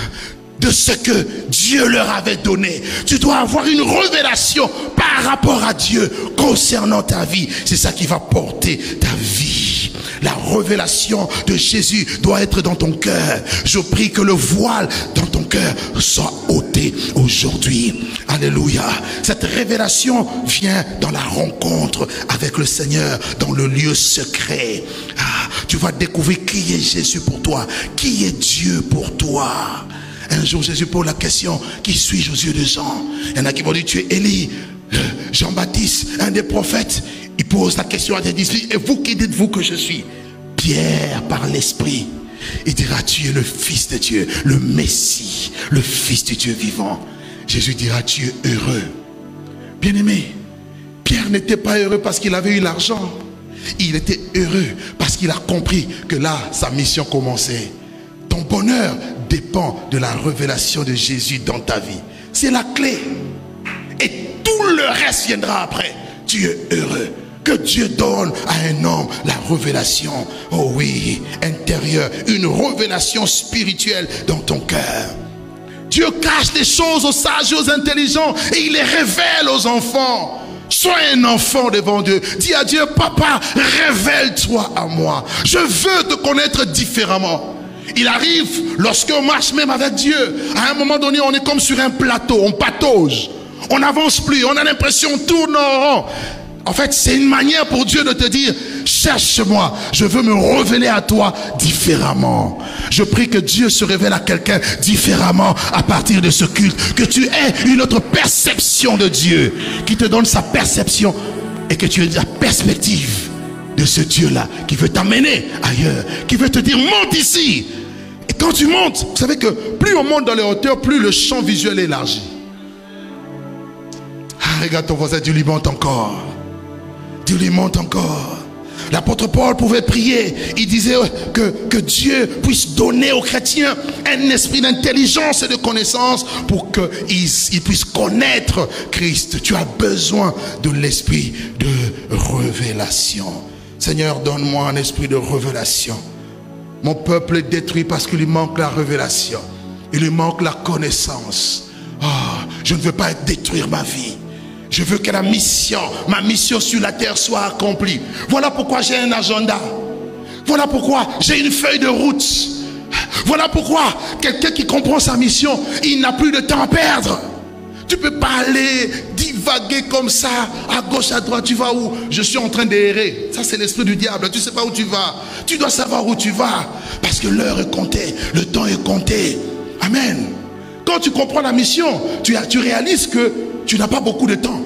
de ce que Dieu leur avait donné. Tu dois avoir une révélation par rapport à Dieu concernant ta vie. C'est ça qui va porter ta vie. La révélation de Jésus doit être dans ton cœur. Je prie que le voile dans ton cœur soit ôté aujourd'hui. Alléluia. Cette révélation vient dans la rencontre avec le Seigneur, dans le lieu secret. Tu vas découvrir qui est Jésus pour toi, qui est Dieu pour toi. Un jour, Jésus pose la question: qui suis-je aux yeux de Jean? Il y en a qui vont dire: tu es Élie, Jean-Baptiste, un des prophètes. Il pose la question à ses disciples: et vous, qui dites-vous que je suis? Pierre, par l'Esprit, il dira: tu es le Fils de Dieu, le Messie, le Fils du Dieu vivant. Jésus dira: tu es heureux. Bien-aimé, Pierre n'était pas heureux parce qu'il avait eu l'argent. Il était heureux parce qu'il a compris que là, sa mission commençait. Ton bonheur dépend de la révélation de Jésus dans ta vie. C'est la clé. Et tout le reste viendra après. Tu es heureux. Que Dieu donne à un homme la révélation, oh oui, intérieure, une révélation spirituelle dans ton cœur. Dieu cache des choses aux sages et aux intelligents et il les révèle aux enfants. Sois un enfant devant Dieu. Dis à Dieu: papa, révèle-toi à moi. Je veux te connaître différemment. Il arrive, lorsqu'on marche même avec Dieu, à un moment donné, on est comme sur un plateau, on patauge, on n'avance plus, on a l'impression qu'on tourne en rond. En fait, c'est une manière pour Dieu de te dire: cherche-moi, je veux me révéler à toi différemment. Je prie que Dieu se révèle à quelqu'un différemment à partir de ce culte, que tu aies une autre perception de Dieu, qui te donne sa perception et que tu aies la perspective de ce Dieu-là qui veut t'amener ailleurs, qui veut te dire: monte ici. Et quand tu montes, vous savez que plus on monte dans les hauteurs, plus le champ visuel est élargi. Regarde ton voisin, Dieu lui monte encore. Dieu lui monte encore. L'apôtre Paul pouvait prier. Il disait que Dieu puisse donner aux chrétiens un esprit d'intelligence et de connaissance pour qu'ils puissent connaître Christ. Tu as besoin de l'esprit de révélation. Seigneur, donne-moi un esprit de révélation. Mon peuple est détruit parce qu'il lui manque la révélation. Il lui manque la connaissance. Je ne veux pas détruire ma vie. Je veux que ma mission sur la terre soit accomplie. Voilà pourquoi j'ai un agenda. Voilà pourquoi j'ai une feuille de route. Voilà pourquoi quelqu'un qui comprend sa mission, il n'a plus de temps à perdre. Tu ne peux pas aller divaguer comme ça, à gauche, à droite. Tu vas où? Je suis en train d'errer. Ça, c'est l'esprit du diable. Tu ne sais pas où tu vas. Tu dois savoir où tu vas. Parce que l'heure est comptée. Le temps est compté. Amen. Quand tu comprends la mission, tu réalises que tu n'as pas beaucoup de temps.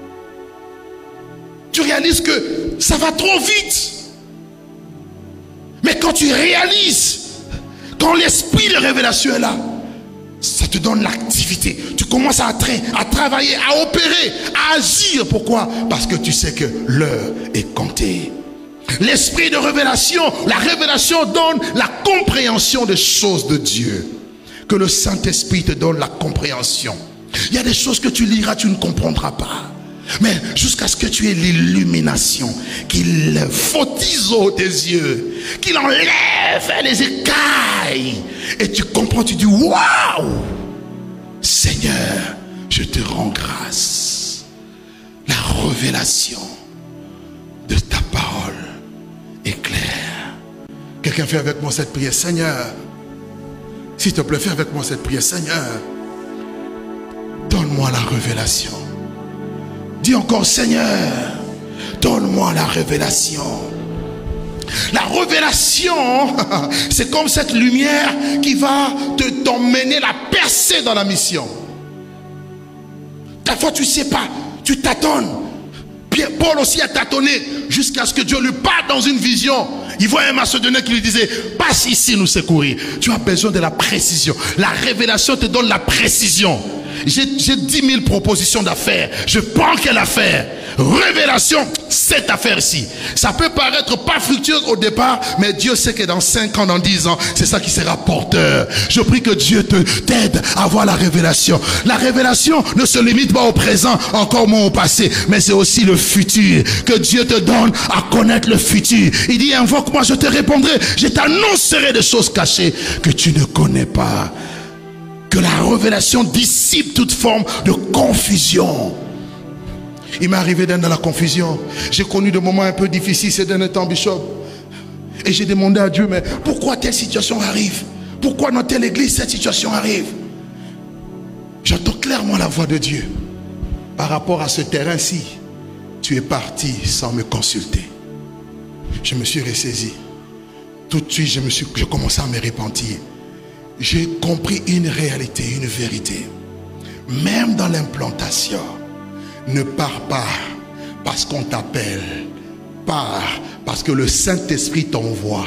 Tu réalises que ça va trop vite. Mais quand tu réalises, quand l'esprit de révélation est là, ça te donne l'activité. Tu commences à travailler, à opérer, à agir. Pourquoi? Parce que tu sais que l'heure est comptée. L'esprit de révélation, la révélation donne la compréhension des choses de Dieu. que le Saint-Esprit te donne la compréhension. Il y a des choses que tu liras, tu ne comprendras pas. Mais jusqu'à ce que tu aies l'illumination, qu'il fautise tes yeux, qu'il enlève les écailles. Et tu comprends, tu dis, waouh! Seigneur, je te rends grâce. La révélation de ta parole est claire. Quelqu'un fait avec moi cette prière. Seigneur, s'il te plaît, fais avec moi cette prière. Seigneur, donne-moi la révélation. Dis encore, Seigneur, donne-moi la révélation. La révélation, c'est comme cette lumière qui va t'emmener la percer dans la mission. Parfois tu ne sais pas, tu tâtonnes. Paul aussi a tâtonné jusqu'à ce que Dieu lui parle dans une vision. Il voit un Macédonien qui lui disait, passe ici nous secourir. Tu as besoin de la précision. La révélation te donne la précision. J'ai 10 000 propositions d'affaires. Je prends quelle affaire? Révélation, cette affaire-ci. Ça peut paraître pas fructueuse au départ, mais Dieu sait que dans 5 ans, dans 10 ans, c'est ça qui sera porteur. Je prie que Dieu t'aide à avoir la révélation. La révélation ne se limite pas au présent, encore moins au passé, mais c'est aussi le futur. Que Dieu te donne à connaître le futur. Il dit, invoque-moi, je te répondrai. Je t'annoncerai des choses cachées que tu ne connais pas. Que la révélation dissipe toute forme de confusion. Il m'est arrivé d'être dans la confusion. J'ai connu des moments un peu difficiles ces derniers temps, Bishop. Et j'ai demandé à Dieu, mais pourquoi telle situation arrive? Pourquoi dans telle église cette situation arrive? J'entends clairement la voix de Dieu. Par rapport à ce terrain-ci, tu es parti sans me consulter. Je me suis ressaisi. Tout de suite, je commençais à me repentir. J'ai compris une réalité, une vérité. Même dans l'implantation, ne pars pas parce qu'on t'appelle. Pars parce que le Saint-Esprit t'envoie.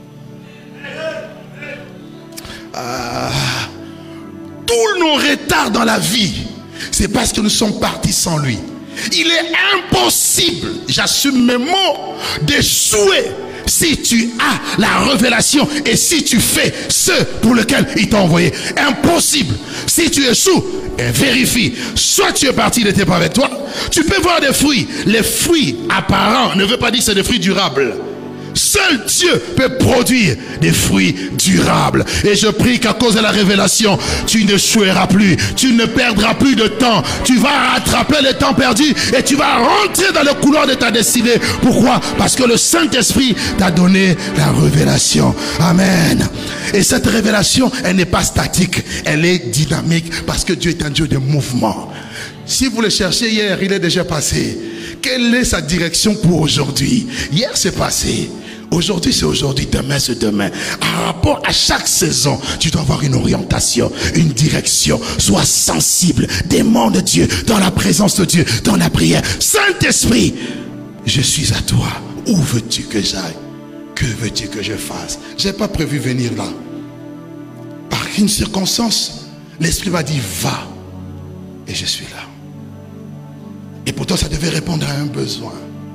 Tous nos retards dans la vie, c'est parce que nous sommes partis sans lui. Il est impossible, j'assume mes mots, d'échouer si tu as la révélation et si tu fais ce pour lequel il t'a envoyé. Impossible. Si tu échoues, vérifie. Soit tu es parti, il n'était pas avec toi. Tu peux voir des fruits. Les fruits apparents ne veut pas dire que c'est des fruits durables. Seul Dieu peut produire des fruits durables. Et je prie qu'à cause de la révélation, tu n'échoueras plus. Tu ne perdras plus de temps. Tu vas rattraper le temps perdu et tu vas rentrer dans le couloir de ta destinée. Pourquoi? Parce que le Saint-Esprit t'a donné la révélation. Amen. Et cette révélation, elle n'est pas statique. Elle est dynamique parce que Dieu est un Dieu de mouvement. Si vous le cherchez hier, il est déjà passé. Quelle est sa direction pour aujourd'hui? Hier c'est passé. Aujourd'hui c'est aujourd'hui, demain c'est demain. En rapport à chaque saison, tu dois avoir une orientation, une direction. Sois sensible, demande Dieu, dans la présence de Dieu, dans la prière. Saint-Esprit, je suis à toi. Où veux-tu que j'aille? Que veux-tu que je fasse? Je n'ai pas prévu venir là. Par une circonstance, l'Esprit m'a dit va. Et je suis là. Et pourtant ça devait répondre à un besoin.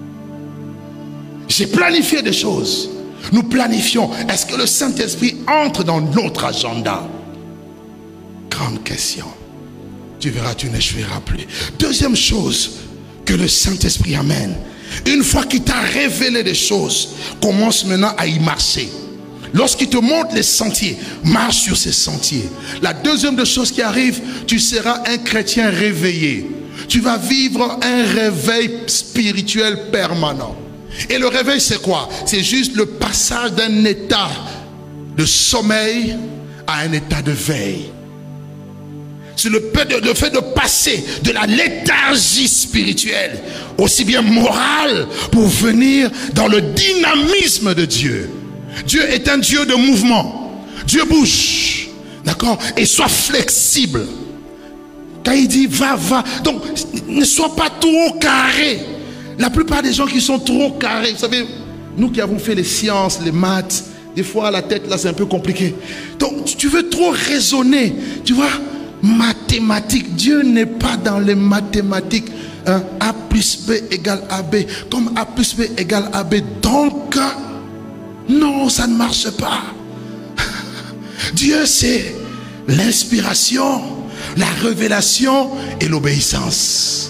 J'ai planifié des choses. Nous planifions. Est-ce que le Saint-Esprit entre dans notre agenda? Grande question. Tu verras, tu n'échoueras plus. Deuxième chose que le Saint-Esprit amène. Une fois qu'il t'a révélé des choses, commence maintenant à y marcher. Lorsqu'il te montre les sentiers, marche sur ces sentiers. La deuxième des choses qui arrive, tu seras un chrétien réveillé. Tu vas vivre un réveil spirituel permanent. Et le réveil c'est quoi? C'est juste le passage d'un état de sommeil à un état de veille. C'est le fait de passer de la léthargie spirituelle, aussi bien morale, pour venir dans le dynamisme de Dieu. Dieu est un Dieu de mouvement. Dieu bouge. D'accord? Et sois flexible. Quand il dit va, va. Donc ne sois pas trop carré. La plupart des gens qui sont trop carrés, vous savez, nous qui avons fait les sciences, les maths, des fois la tête là c'est un peu compliqué. Donc tu veux trop raisonner, tu vois, mathématiques. Dieu n'est pas dans les mathématiques. A plus B égale AB. Comme A plus B égale AB. Donc, non, ça ne marche pas. Dieu c'est l'inspiration, la révélation et l'obéissance.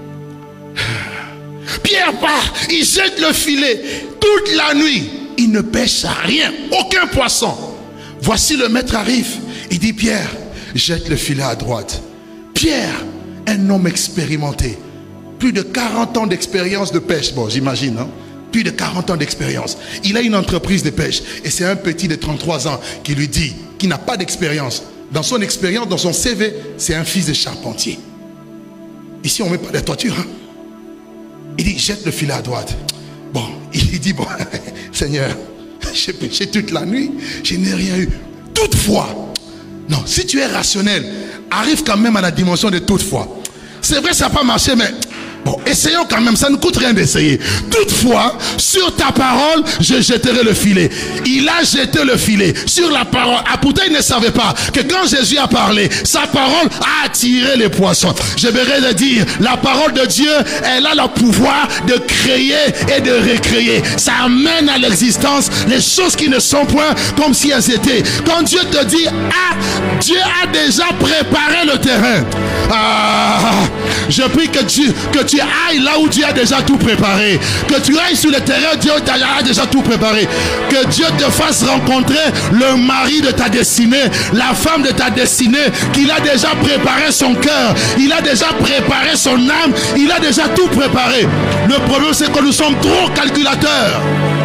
Pierre part, il jette le filet toute la nuit. Il ne pêche à rien, aucun poisson. Voici le maître arrive. Il dit, Pierre, jette le filet à droite. Pierre, un homme expérimenté. Plus de 40 ans d'expérience de pêche. Bon, j'imagine, hein? Plus de 40 ans d'expérience. Il a une entreprise de pêche. Et c'est un petit de 33 ans qui lui dit, qui n'a pas d'expérience. Dans son expérience, dans son CV, c'est un fils de charpentier. Ici, on ne met pas de toiture. Hein? Il dit, jette le filet à droite. Bon, il dit, bon, Seigneur, j'ai pêché toute la nuit, je n'ai rien eu. Toutefois, non, si tu es rationnel, arrive quand même à la dimension de toutefois. C'est vrai, ça n'a pas marché, mais bon, essayons quand même, ça ne coûte rien d'essayer. Toutefois, sur ta parole, je jetterai le filet. Il a jeté le filet sur la parole. Ah, pourtant, il ne savait pas que quand Jésus a parlé, sa parole a attiré les poissons. Je vais le dire, la parole de Dieu, elle a le pouvoir de créer et de recréer. Ça amène à l'existence les choses qui ne sont point comme si elles étaient. Quand Dieu te dit, ah, Dieu a déjà préparé le terrain. Ah, je prie que tu ailles là où Dieu a déjà tout préparé. Que tu ailles sur le terrain, Dieu a déjà tout préparé. Que Dieu te fasse rencontrer le mari de ta destinée, la femme de ta destinée, qu'il a déjà préparé son cœur, il a déjà préparé son âme, il a déjà tout préparé. Le problème, c'est que nous sommes trop calculateurs.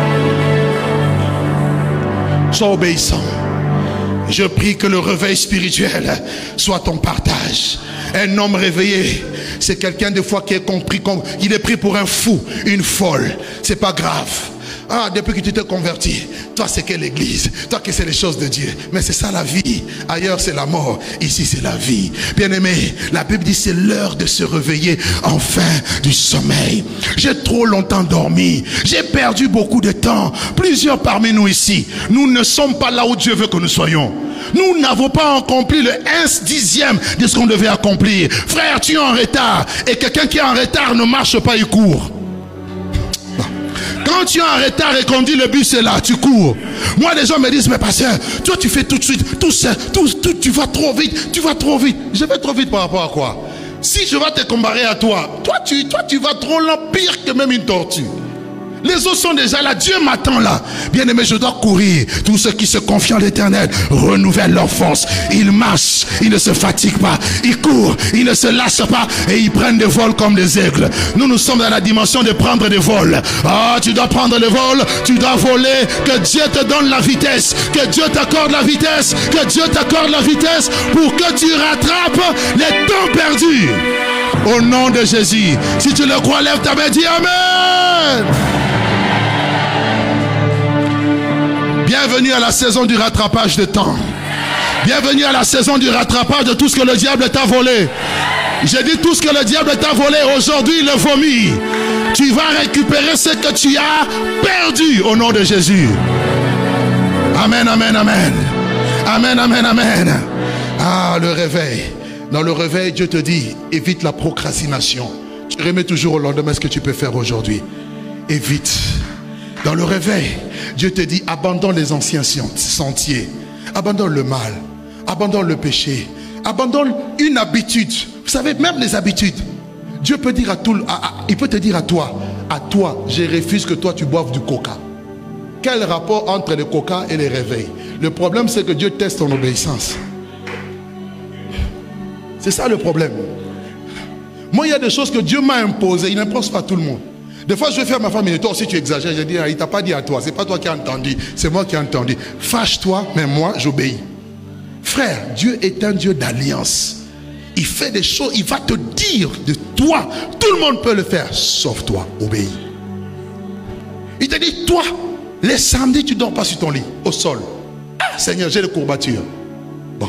Sois obéissant. Je prie que le réveil spirituel soit ton partage. Un homme réveillé, c'est quelqu'un des fois qui est compris comme il est pris pour un fou, une folle. C'est pas grave. Ah, depuis que tu t'es converti, toi c'est que l'église, toi que c'est les choses de Dieu. Mais c'est ça la vie. Ailleurs c'est la mort, ici c'est la vie. Bien-aimé, la Bible dit c'est l'heure de se réveiller enfin du sommeil. J'ai trop longtemps dormi, j'ai perdu beaucoup de temps. Plusieurs parmi nous ici, nous ne sommes pas là où Dieu veut que nous soyons. Nous n'avons pas accompli le 1/10 de ce qu'on devait accomplir. Frère, tu es en retard. Et quelqu'un qui est en retard ne marche pas, il court. Quand tu es en retard et qu'on dit le bus est là, tu cours. Moi, les gens me disent, mais pasteur, toi tu fais tout de suite, tout, tu vas trop vite, tu vas trop vite. Je vais trop vite par rapport à quoi? Si je vais te comparer à toi, tu vas trop lent, pire que même une tortue. Les autres sont déjà là, Dieu m'attend là. Bien aimé, je dois courir. Tous ceux qui se confient en l'Éternel renouvellent leur force. Ils marchent, ils ne se fatiguent pas. Ils courent, ils ne se lâchent pas. Et ils prennent des vols comme des aigles. Nous sommes dans la dimension de prendre des vols. Ah, tu dois prendre le vol, tu dois voler. Que Dieu te donne la vitesse. Que Dieu t'accorde la vitesse. Que Dieu t'accorde la vitesse pour que tu rattrapes les temps perdus. Au nom de Jésus. Si tu le crois, lève ta main, dis Amen. Bienvenue à la saison du rattrapage de temps. Bienvenue à la saison du rattrapage de tout ce que le diable t'a volé. J'ai dit tout ce que le diable t'a volé. Aujourd'hui, il le vomit. Tu vas récupérer ce que tu as perdu au nom de Jésus. Amen, amen, amen. Amen, amen, amen. Ah, le réveil. Dans le réveil, Dieu te dit, évite la procrastination. Tu remets toujours au lendemain ce que tu peux faire aujourd'hui. Évite. Dans le réveil, Dieu te dit, abandonne les anciens sentiers. Abandonne le mal. Abandonne le péché. Abandonne une habitude. Vous savez, même les habitudes. Dieu peut dire il peut te dire à toi, je refuse que toi tu boives du coca. Quel rapport entre le coca et les réveils? Le problème, c'est que Dieu teste ton obéissance. C'est ça le problème. Moi, il y a des choses que Dieu m'a imposées. Il n'impose pas à tout le monde. Des fois, je vais faire ma femme, et toi aussi tu exagères. Je dis, il ne t'a pas dit à toi. Ce n'est pas toi qui as entendu. C'est moi qui ai entendu. Fâche-toi, mais moi, j'obéis. Frère, Dieu est un Dieu d'alliance. Il fait des choses, il va te dire de toi. Tout le monde peut le faire, sauf toi. Obéis. Il te dit, toi, les samedis, tu ne dors pas sur ton lit, au sol. Ah, Seigneur, j'ai des courbatures. Bon.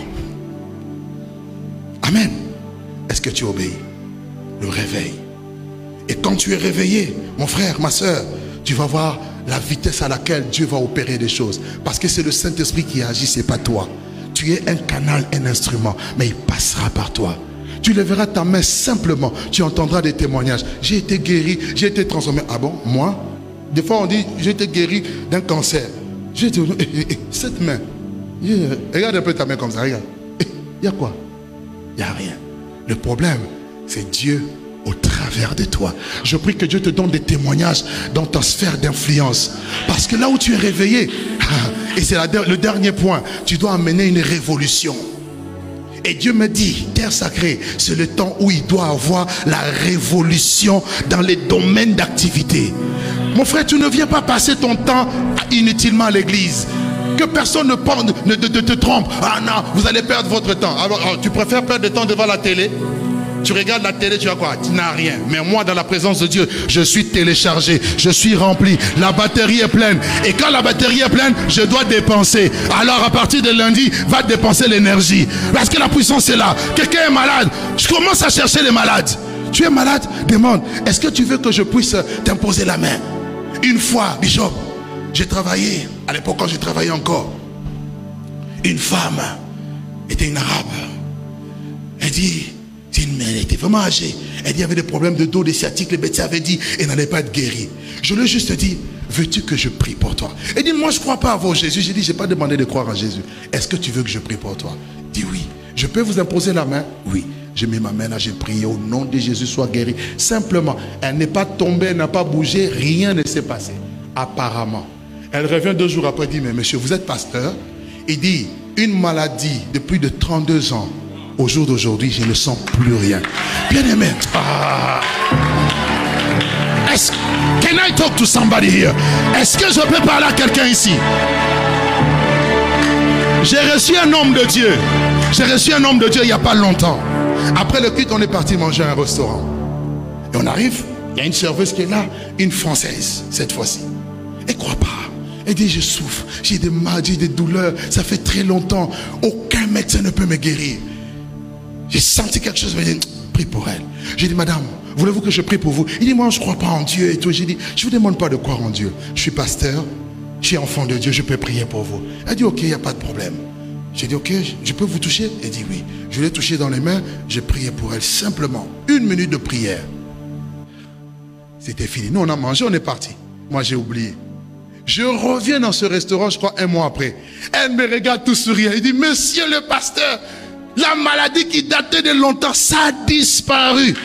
Amen. Est-ce que tu obéis? Le réveil. Et quand tu es réveillé, mon frère, ma soeur, tu vas voir la vitesse à laquelle Dieu va opérer des choses. Parce que c'est le Saint-Esprit qui agit, ce n'est pas toi. Tu es un canal, un instrument, mais il passera par toi. Tu lèveras ta main simplement, tu entendras des témoignages. J'ai été guéri, j'ai été transformé. Ah bon, moi? Des fois on dit, j'ai été guéri d'un cancer. J'ai dit, cette main, regarde un peu ta main comme ça, regarde. Il y a quoi? Il n'y a rien. Le problème, c'est Dieu au travers de toi. Je prie que Dieu te donne des témoignages dans ta sphère d'influence. Parce que là où tu es réveillé, et c'est le dernier point, tu dois amener une révolution. Et Dieu me dit, terre sacrée, c'est le temps où il doit avoir la révolution dans les domaines d'activité. Mon frère, tu ne viens pas passer ton temps inutilement à l'église. Que personne ne te trompe. Ah non, vous allez perdre votre temps. Alors, tu préfères perdre du temps devant la télé? Tu regardes la télé, tu as quoi? Tu n'as rien. Mais moi, dans la présence de Dieu, je suis téléchargé, je suis rempli. La batterie est pleine. Et quand la batterie est pleine, je dois dépenser. Alors, à partir de lundi, va dépenser l'énergie. Parce que la puissance est là. Quelqu'un est malade. Je commence à chercher les malades. Tu es malade? Demande, est-ce que tu veux que je puisse t'imposer la main? Une fois, Bishop, j'ai travaillé, à l'époque quand j'ai travaillé encore, une femme était une arabe. Elle dit, elle était vraiment âgée. Elle dit, il y avait des problèmes de dos, des sciatiques, les médecins avaient dit, elle n'allait pas être guérie. Je lui ai juste dit, veux-tu que je prie pour toi? Elle dit, moi je ne crois pas à Jésus. J'ai dit, je n'ai pas demandé de croire à Jésus. Est-ce que tu veux que je prie pour toi? Elle dit oui. Je peux vous imposer la main? Oui. J'ai mis ma main là, j'ai prié au nom de Jésus, sois guérie. Simplement, elle n'est pas tombée, elle n'a pas bougé, rien ne s'est passé. Apparemment. Elle revient 2 jours après, elle dit, mais monsieur, vous êtes pasteur? Il dit, une maladie de plus de 32 ans, au jour d'aujourd'hui, je ne sens plus rien. Bien aimé. Can I talk to somebody here? Est-ce que je peux parler à quelqu'un ici? J'ai reçu un homme de Dieu. J'ai reçu un homme de Dieu il n'y a pas longtemps. Après le culte, on est parti manger à un restaurant. Et on arrive, il y a une serveuse qui est là, une Française, cette fois-ci. Elle ne croit pas. Elle dit, je souffre, j'ai des maladies, des douleurs, ça fait très longtemps. Aucun médecin ne peut me guérir. J'ai senti quelque chose, je me dit, prie pour elle. J'ai dit, madame, voulez-vous que je prie pour vous? Il dit, moi je ne crois pas en Dieu et tout. J'ai dit, je ne vous demande pas de croire en Dieu. Je suis pasteur, je suis enfant de Dieu, je peux prier pour vous. Elle dit, ok, il n'y a pas de problème. J'ai dit, ok, je peux vous toucher? Elle dit, oui. Je l'ai touché dans les mains, j'ai prié pour elle, simplement. 1 minute de prière. C'était fini. Nous, on a mangé, on est parti. Moi, j'ai oublié. Je reviens dans ce restaurant, je crois, 1 mois après. Elle me regarde tout sourire. Elle dit, monsieur le pasteur, la maladie qui datait de longtemps, ça a disparu.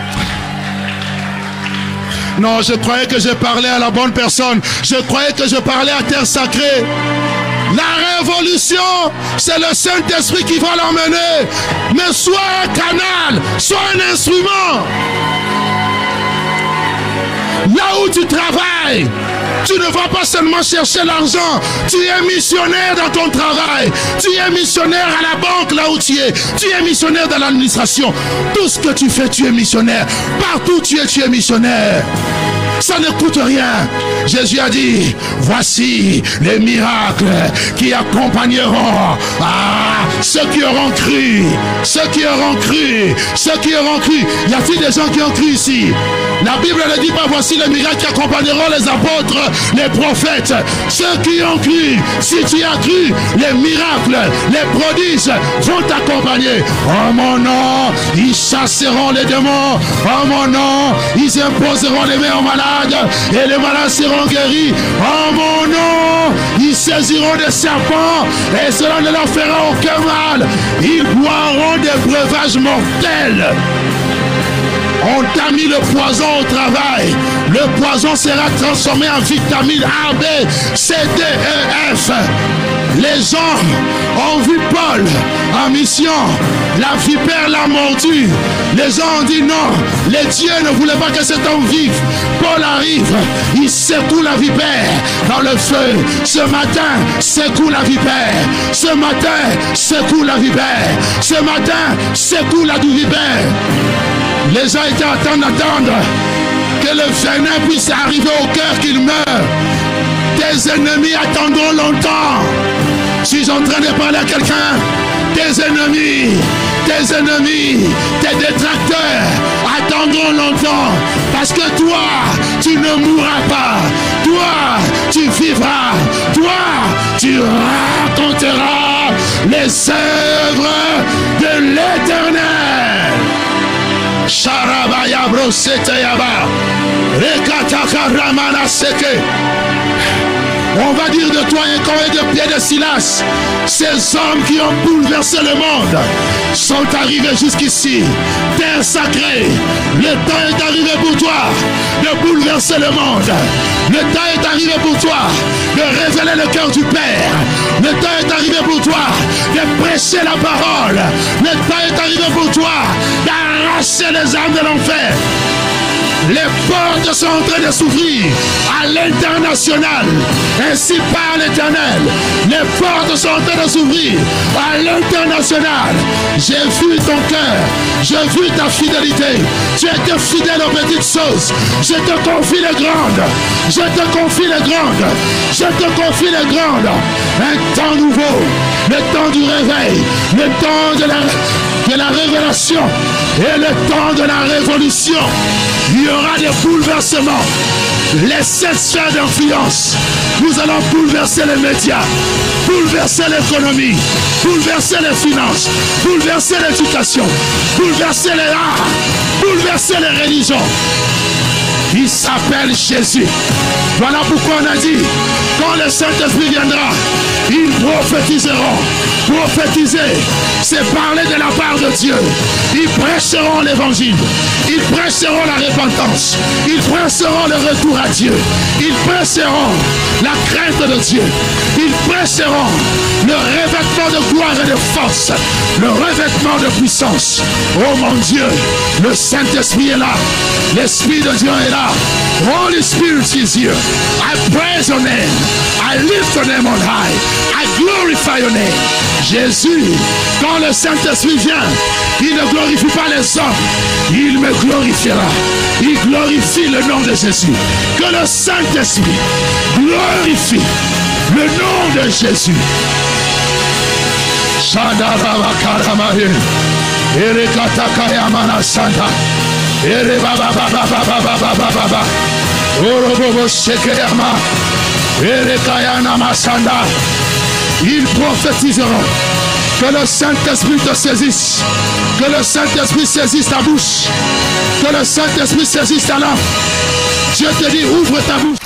Non, je croyais que je parlais à la bonne personne. Je croyais que je parlais à terre sacrée. La révolution, c'est le Saint-Esprit qui va l'emmener. Mais sois un canal, sois un instrument. Là où tu travailles, tu ne vas pas seulement chercher l'argent. Tu es missionnaire dans ton travail. Tu es missionnaire à la banque là où tu es. Tu es missionnaire dans l'administration. Tout ce que tu fais, tu es missionnaire. Partout où tu es missionnaire. Ça ne coûte rien. Jésus a dit, voici les miracles qui accompagneront ceux qui auront cru. Ceux qui auront cru. Ceux qui auront cru. Y a-t-il des gens qui ont cru ici? La Bible ne dit pas, voici les miracles qui accompagneront les apôtres, les prophètes. Ceux qui ont cru. Si tu as cru, les miracles, les prodiges vont t'accompagner. En mon nom, ils chasseront les démons. En mon nom, ils imposeront les mains aux malades. Et les malades seront guéris. En mon nom, ils saisiront des serpents et cela ne leur fera aucun mal. Ils boiront des breuvages mortels. On t'a mis le poison au travail. Le poison sera transformé en vitamine A, B, C, D, E, F. Les gens ont vu Paul en mission. La vipère l'a mordu. Les gens ont dit non. Les dieux ne voulaient pas que cet homme vive. Paul arrive. Il secoue la vipère dans le feu. Ce matin, secoue la vipère. Ce matin, secoue la vipère. Ce matin, secoue la vipère. Les gens étaient en train d'attendre que le venin puisse arriver au cœur qu'il meure. Tes ennemis attendront longtemps. Si je suis en train de parler à quelqu'un, tes ennemis, tes détracteurs attendront longtemps. Parce que toi, tu ne mourras pas. Toi, tu vivras. Toi, tu raconteras les œuvres de l'Éternel. Sharabaya brosete yaba rekataka ramana seke On va dire de toi, encore et de Pierre de Silas, ces hommes qui ont bouleversé le monde sont arrivés jusqu'ici. Terre sacrée, le temps est arrivé pour toi de bouleverser le monde. Le temps est arrivé pour toi de révéler le cœur du Père. Le temps est arrivé pour toi de prêcher la parole. Le temps est arrivé pour toi d'arracher les âmes de l'enfer. Les portes sont en train de s'ouvrir à l'international. Ainsi parle l'Éternel. Les portes sont en train de s'ouvrir à l'international. J'ai vu ton cœur. J'ai vu ta fidélité. Tu étais fidèle aux petites choses. Je te confie les grandes. Je te confie les grandes. Je te confie les grandes. Un temps nouveau. Le temps du réveil. Le temps de la révélation. Et le temps de la révolution. Il y aura des bouleversements. Les 7 sphères d'influence. Nous allons bouleverser les médias, bouleverser l'économie, bouleverser les finances, bouleverser l'éducation, bouleverser les arts, bouleverser les religions. Il s'appelle Jésus. Voilà pourquoi on a dit, quand le Saint-Esprit viendra, ils prophétiseront. Prophétiser, c'est parler de la part de Dieu. Ils prêcheront l'évangile. Ils prêcheront la repentance. Ils prêcheront le retour à Dieu. Ils prêcheront la crainte de Dieu. Ils prêcheront le revêtement de gloire et de force. Le revêtement de puissance. Oh mon Dieu, le Saint-Esprit est là. L'Esprit de Dieu est là. Holy Spirit is here. I praise your name. I lift your name on high. I glorify your name. Jésus, quand le Saint-Esprit vient, il ne glorifie pas les hommes, il me glorifiera. Il glorifie le nom de Jésus. Que le Saint-Esprit glorifie le nom de Jésus. Ils prophétiseront. Que le Saint-Esprit te saisisse. Que le Saint-Esprit saisisse ta bouche. Que le Saint-Esprit saisisse ta langue. Dieu te dit, ouvre ta bouche.